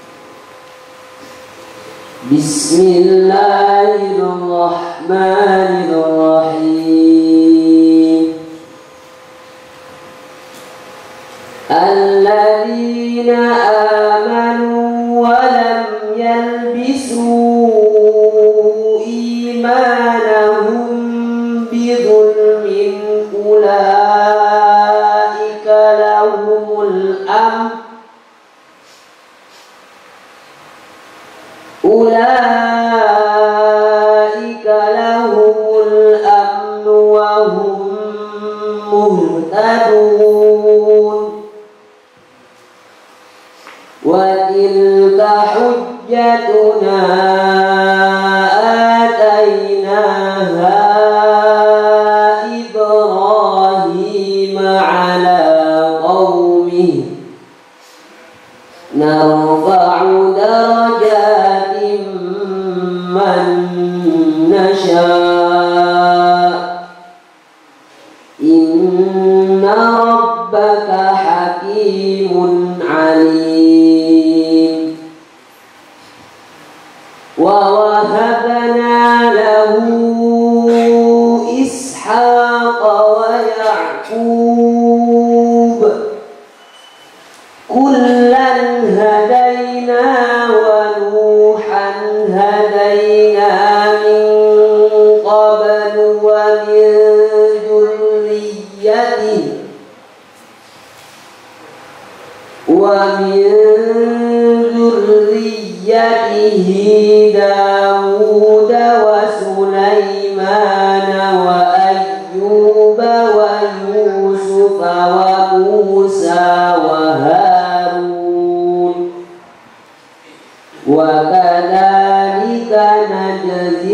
بسم الله الرحمن الرحيم. الذين آمنوا ولم يلبسوا إيمانهم بظلم أولئك لهم الأمن وهم مهتدون. وتلك حجتنا آتيناها إبراهيم على قومه نرفع درجات من نشاء إن ربك حكيم عليم. ووهبنا له إسحاق ويعقوب كلا هدينا ونوحا هدينا من قبل ومن ذريته داود وسليمان وأيوب ويوسف وموسى وهارون وكذلك نجزي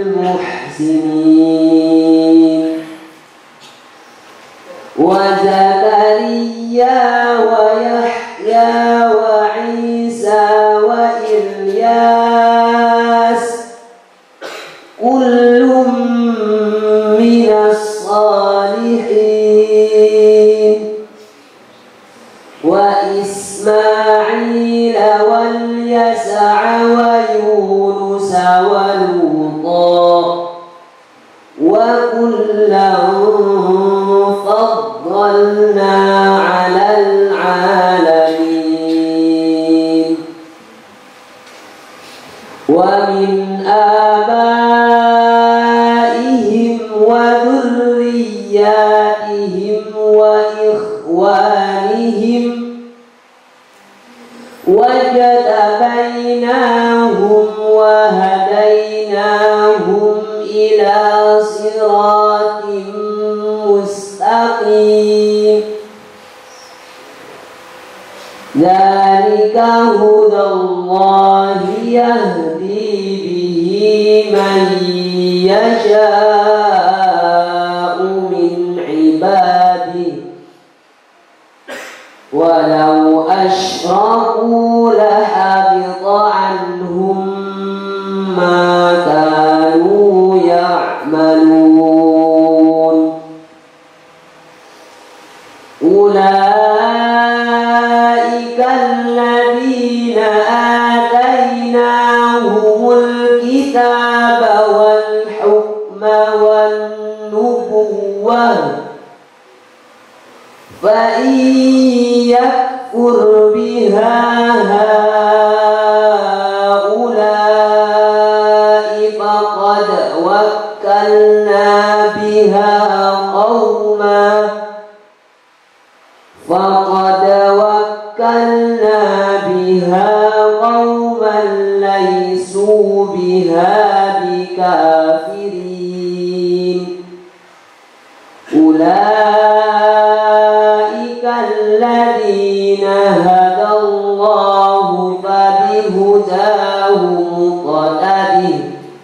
المحسنين. وزكريا ويحيى وعيسى وإلياس كل من الصالحين. وإسماعيل واليسع ويونس ولوطا وكلا فضلنا على العالمين. ومن آبائهم وذرياتهم وإخوانهم واجتبيناهم وهديناهم إلى صراط مستقيم. ذلك هدى الله يهدي به من يشاء من عباده ولو أشركوا لحبط عنهم ما كانوا يعملون. أولئك الذين آتيناهم الكتاب والحكم والنبوة فإن يكفر بها هؤلاء فقد وكلنا بها قوما ليسوا بها بكافرين. أولئك الذين هدى الله فبهداه مقتده.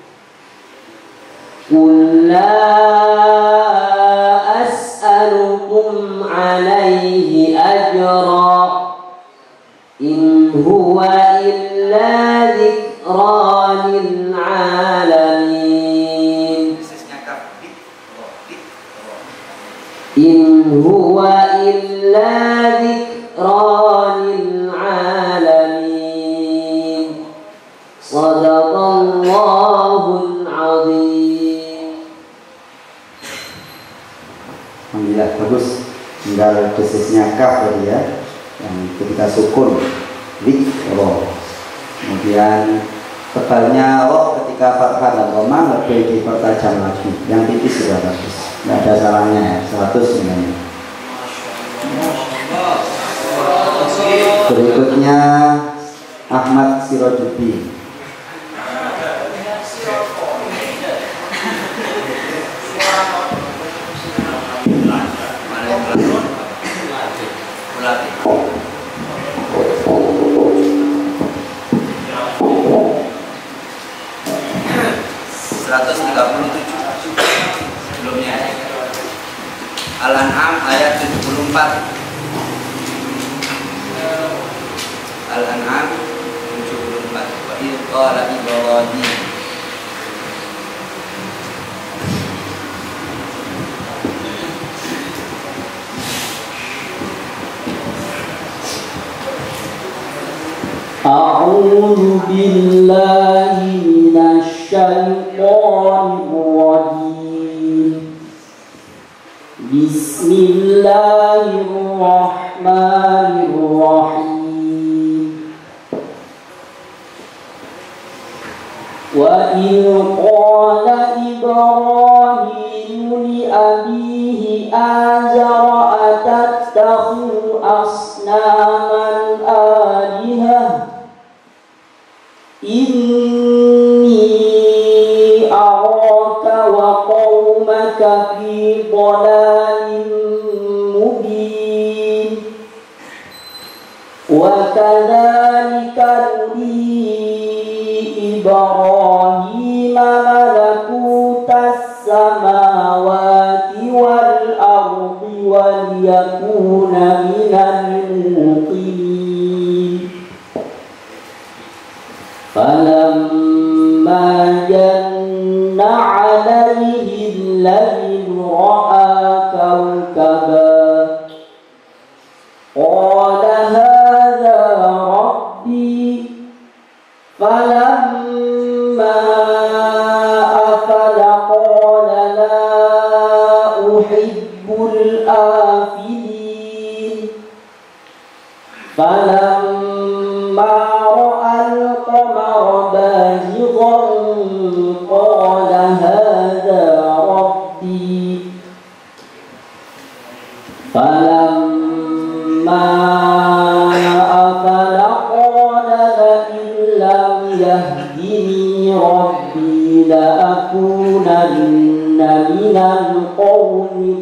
قل لا أسألكم عليه أجرا In huwa illa dzikra lil alamin. In huwa illa dzikra lil alamin. Shadaqallahul azim. Alhamdulillah, bagus. Tinggal khususnya kaf tadi ya, yang ketika sukun dzikra. Kemudian tebalnya lo ketika fathah dan dhamma lebih dipertajam lagi. Yang tipis sudah bagus, nggak ada salahnya ya, 100 sebenarnya. Berikutnya Ahmad Sirajuddin. Sebelumnya Al-An'am ayat 74. Al-An'am 74. Wa idh qala Ibrahim. A'udzu billahi minasy syaithanir rajim. Bismillahirrahmanirrahim. Wa idh qala Ibrahim li abihi azara atattakhidhu asnaman alihah. Inni araka wa qaumaka fi dhalalin mubin. Wa kadzalika nuri Ibrahim malakutas samawati wal ardi wa liyakuna minal muqinin. Falamma janna 'alaihi al-layl ra'a kawkaban qala hadha rabbi falamma afala qala la uhibbul afilin. Falamma ra'al qamara bazighan qala hadha rabbi falamma afala qala la illam yahdini rabbi la akunanna minal qawmi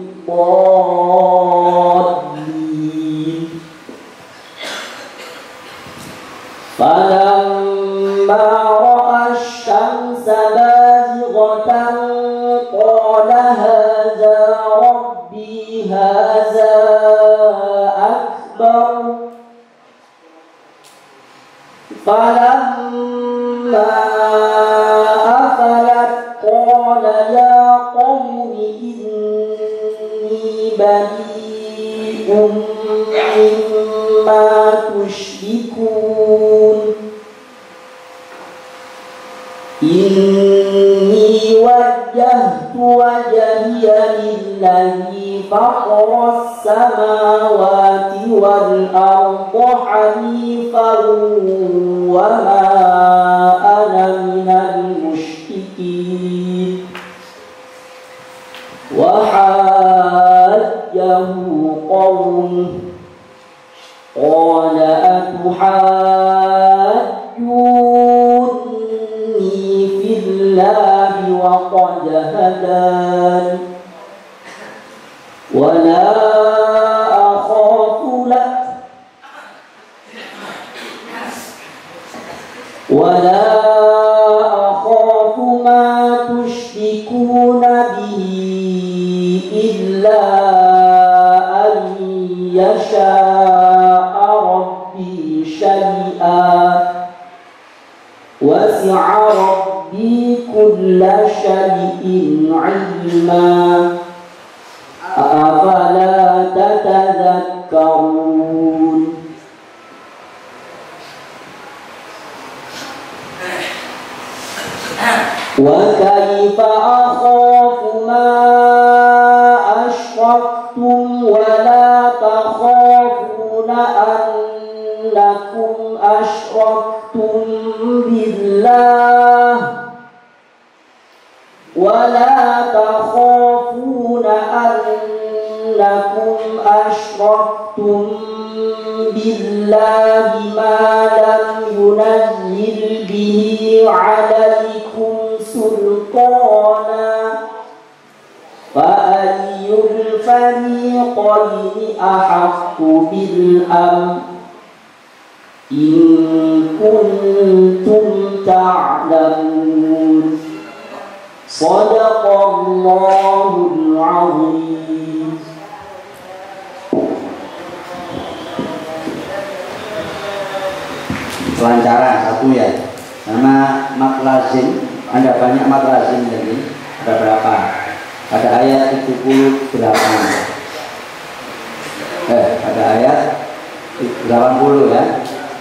dhalin. Falamma ra'a asy-syamsa bazighatan qala hadza rabbi hadza akbar. Falamma afalat qala ya qawmi inni bari'un mimma tusyrikun. Inni wajjahtu wajhiya lillazi fataras samawati wal arda hanifan wa ma ana minal musyrikin. Wa hajjahu qawmuhu qala atuhajjunni fillahi wa qad hadani wa la akhafu ma tushrikuna bihi illa an yasha شيئا وسع ربي كل شيء علما أفلا تتذكرون وكيف أخاف ما أشركتم ولا تخافون أنكم أشركتم بالله ما لم ينزل به عليكم سلطانا فأي الفريقين أحق بالأمن إن كنتم تعلمون صدق الله العظيم. Kelancaran satu ya, sama mat lazim. Ada banyak mat lazim jadi ada berapa? Ada ayat 78. Ada ayat 80 ya.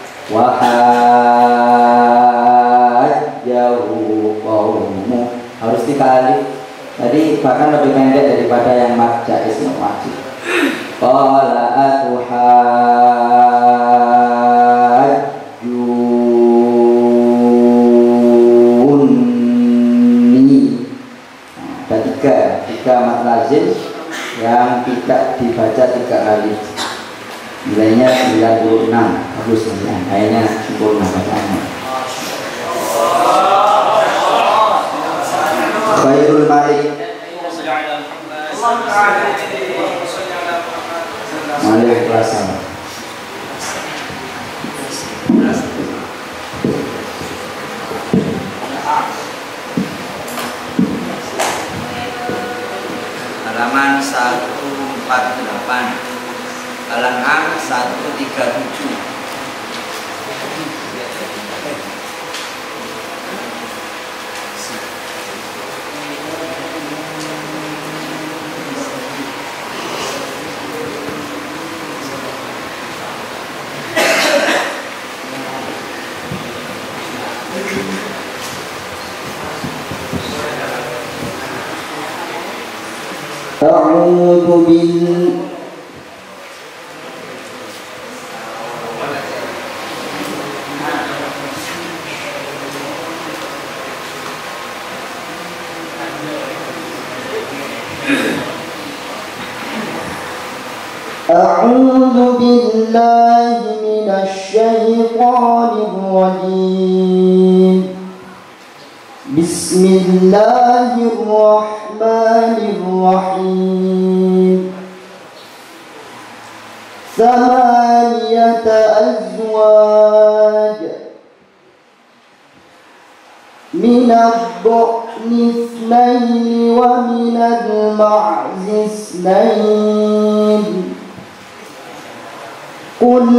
Wahajjahu qaumu harus dikali. Tadi bahkan lebih pendek daripada yang mat jaiz yang wajib. Qala tiga mat lazim yang tidak dibaca 3 kali, nilainya 96. Bagus ya, kayaknya sempurna bacaannya. Khairul Malik Malik Rasa. Halaman 148, Al-An'am 137. أعوذ بالله من الشيطان الرجيم. بسم الله الرحمن الرحيم. 8 أزواج من الضأن 2 ومن المعز 2. قل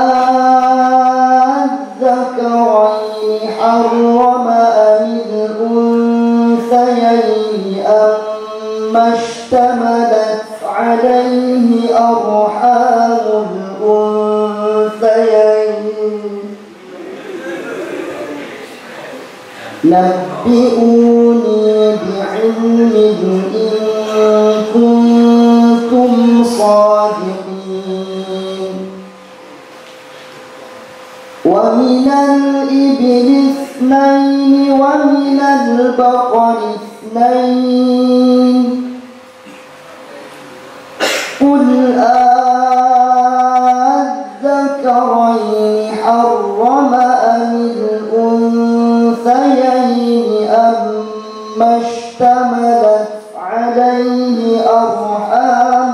أذكرين حرم أم الأنثيين أما اشتملت عليه أرحام الأنثيين نبئوني بعلم إن كنتم صادقين. ومن الإبل 2 ومن البقر 2. قل أذكرين حرم أم الأنثيين أما اشتملت عليه أرحام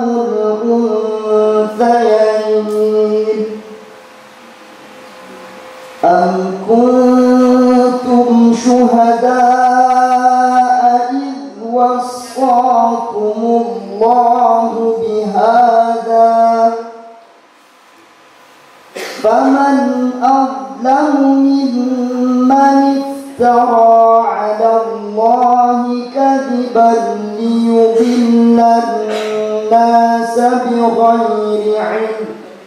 الأنثيين أم كنتم شهداء إذ وصاكم الله بهذا فمن أظلم ممن افترى على الله كذبا ليضل الناس بغير علم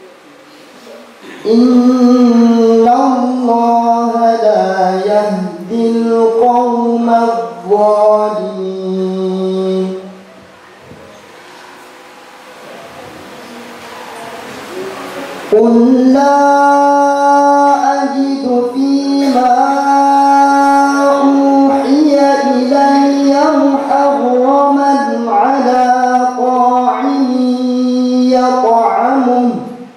إن الله لا يهدي القوم الظالمين قل لا أجد فيما أوحي إلي محرما على طاعم يطعمه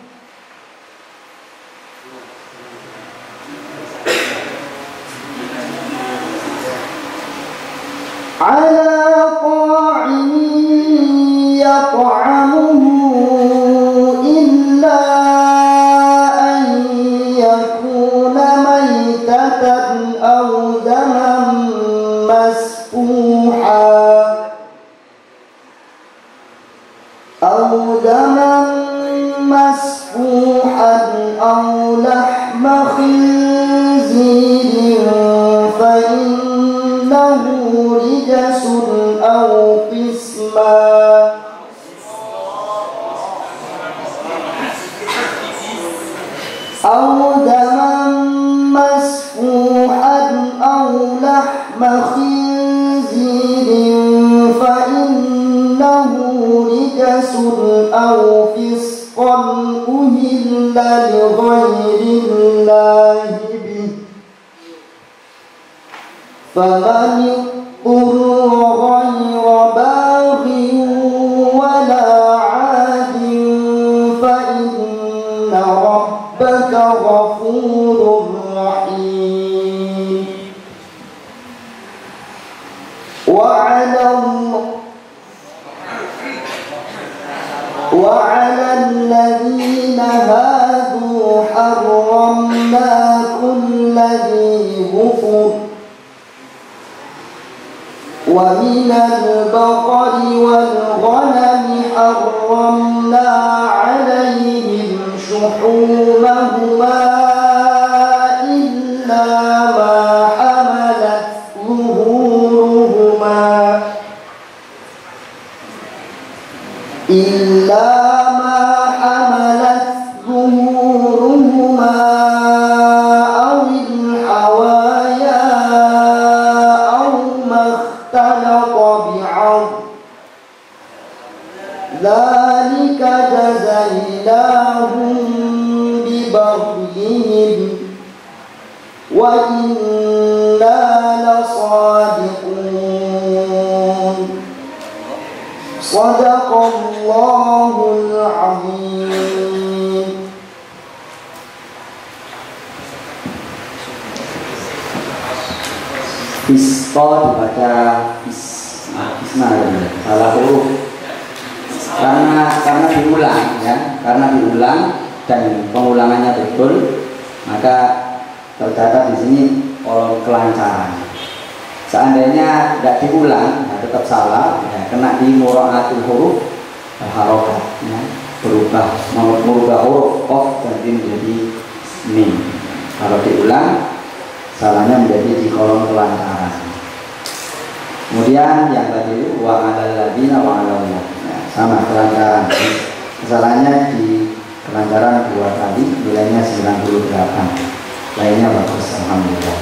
إلا أن يكون ميتة أو دما مسفوحا أو لحم خنزير فإنه رجس أو قسما أو دما مسفوحا أو لحم خنزير فإنه رجس أو فسقا أهل لغير الله به فمن اضطر غير باغ ولا عاد فإن ربك غفور رحيم وعلى الذين هادوا حرمنا كل ذي ظفر ومن البقر والغنم حرمنا عليهم شحومهما إلا ما حملت ظهورهما أو الحوايا أو ما اختلط بعظم ذلك جزيناهم ببغيهم وإنا لصادقون صدق الله العظيم. Fisqa dibaca fisna, salah huruf karena diulang ya, karena diulang dan pengulangannya betul, maka tercatat di sini kolom kelancaran. Seandainya tidak diulang, nah tetap salah, ya, kena di mura'atul huruf harokat, ya, merubah huruf qaf jadi menjadi mim. Kalau diulang, salahnya menjadi di kolom kelancaran. Kemudian yang tadi wa 'alal ladina wa 'alallah, ya, sama kelancaran. Kesalahannya di kelancaran 2 kali, nilainya 98. Lainnya bagus, alhamdulillah.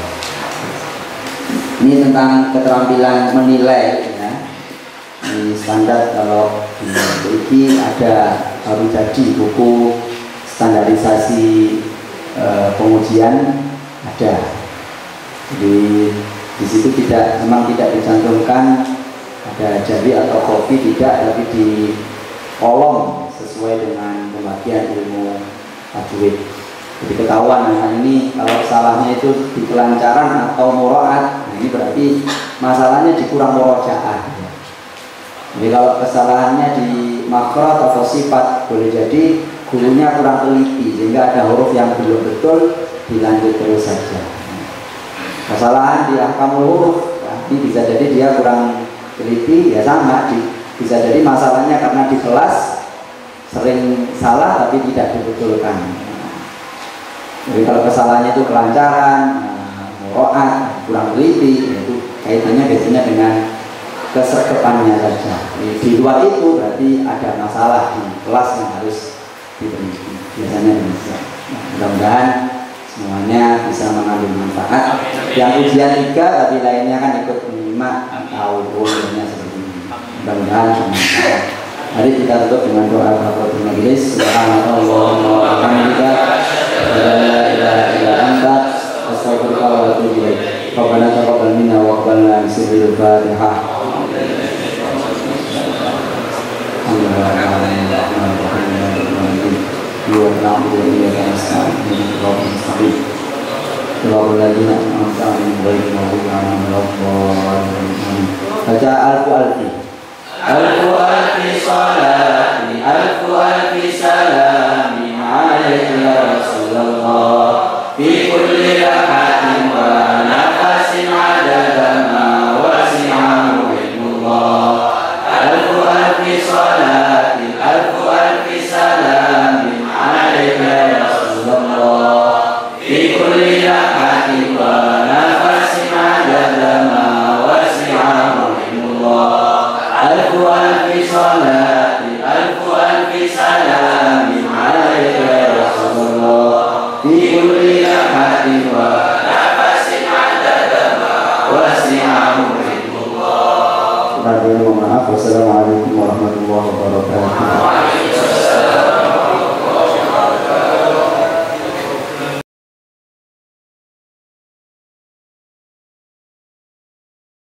Ini tentang keterampilan menilai, ya. Di standar kalau di PIK baru jadi buku standarisasi pengujian ada. Jadi di situ memang tidak dicantumkan ada jadi atau kopi, tidak, tapi di kolom sesuai dengan pembagian ilmu tajwid. Jadi ketahuan anak ini kalau salahnya itu di kelancaran atau muraat, nah ini berarti masalahnya di kurang murojaah. Jadi kalau kesalahannya di makhraj atau sifat, boleh jadi gurunya kurang teliti sehingga ada huruf yang belum betul, dilanjut terus saja. Kesalahan di ahkamul huruf, nah, ini bisa jadi dia kurang teliti, ya sama. Bisa jadi masalahnya karena di kelas sering salah tapi tidak dibetulkan. Jadi kalau kesalahannya itu kelancaran, muroat, kurang teliti, itu kaitannya biasanya dengan keserkepannya saja. Di luar itu berarti ada masalah di kelas yang harus diperbaiki. Biasanya demikian. Nah, mudah-mudahan semuanya bisa mengambil manfaat. Yang ujian 3 tapi lainnya kan ikut menyimak tahu bolehnya seperti ini. Mudah-mudahan bermanfaat. Mari kita tutup dengan doa kafaratul majelis. Subhanallahumma wa bihamdika, la ilaha illa anta, astaghfiruka wa atubu ilaik. Rabbana taqabbal minna wa aqbalna bi sirril Fatihah. Baca alfi alfu alfi salati alfu alfi salami alaika ya Rasulullah fi kulli rahatin wa nafasin adada ma wasi'ahu ilmullah. Alfu alfi salati alfu alfi salami alaika ya Rasulullah fi kulli rahatin wa nafasin adada ma wasi'ahu ilmullah. Alfu alfi salati alfu alfi salami alaika ya Rasulullah fi kulli rahatin wa nafasin adada ma wasi'ahu ilmullah. Mohon maaf. Wassalamualaikum warahmatullahi wabarakatuh.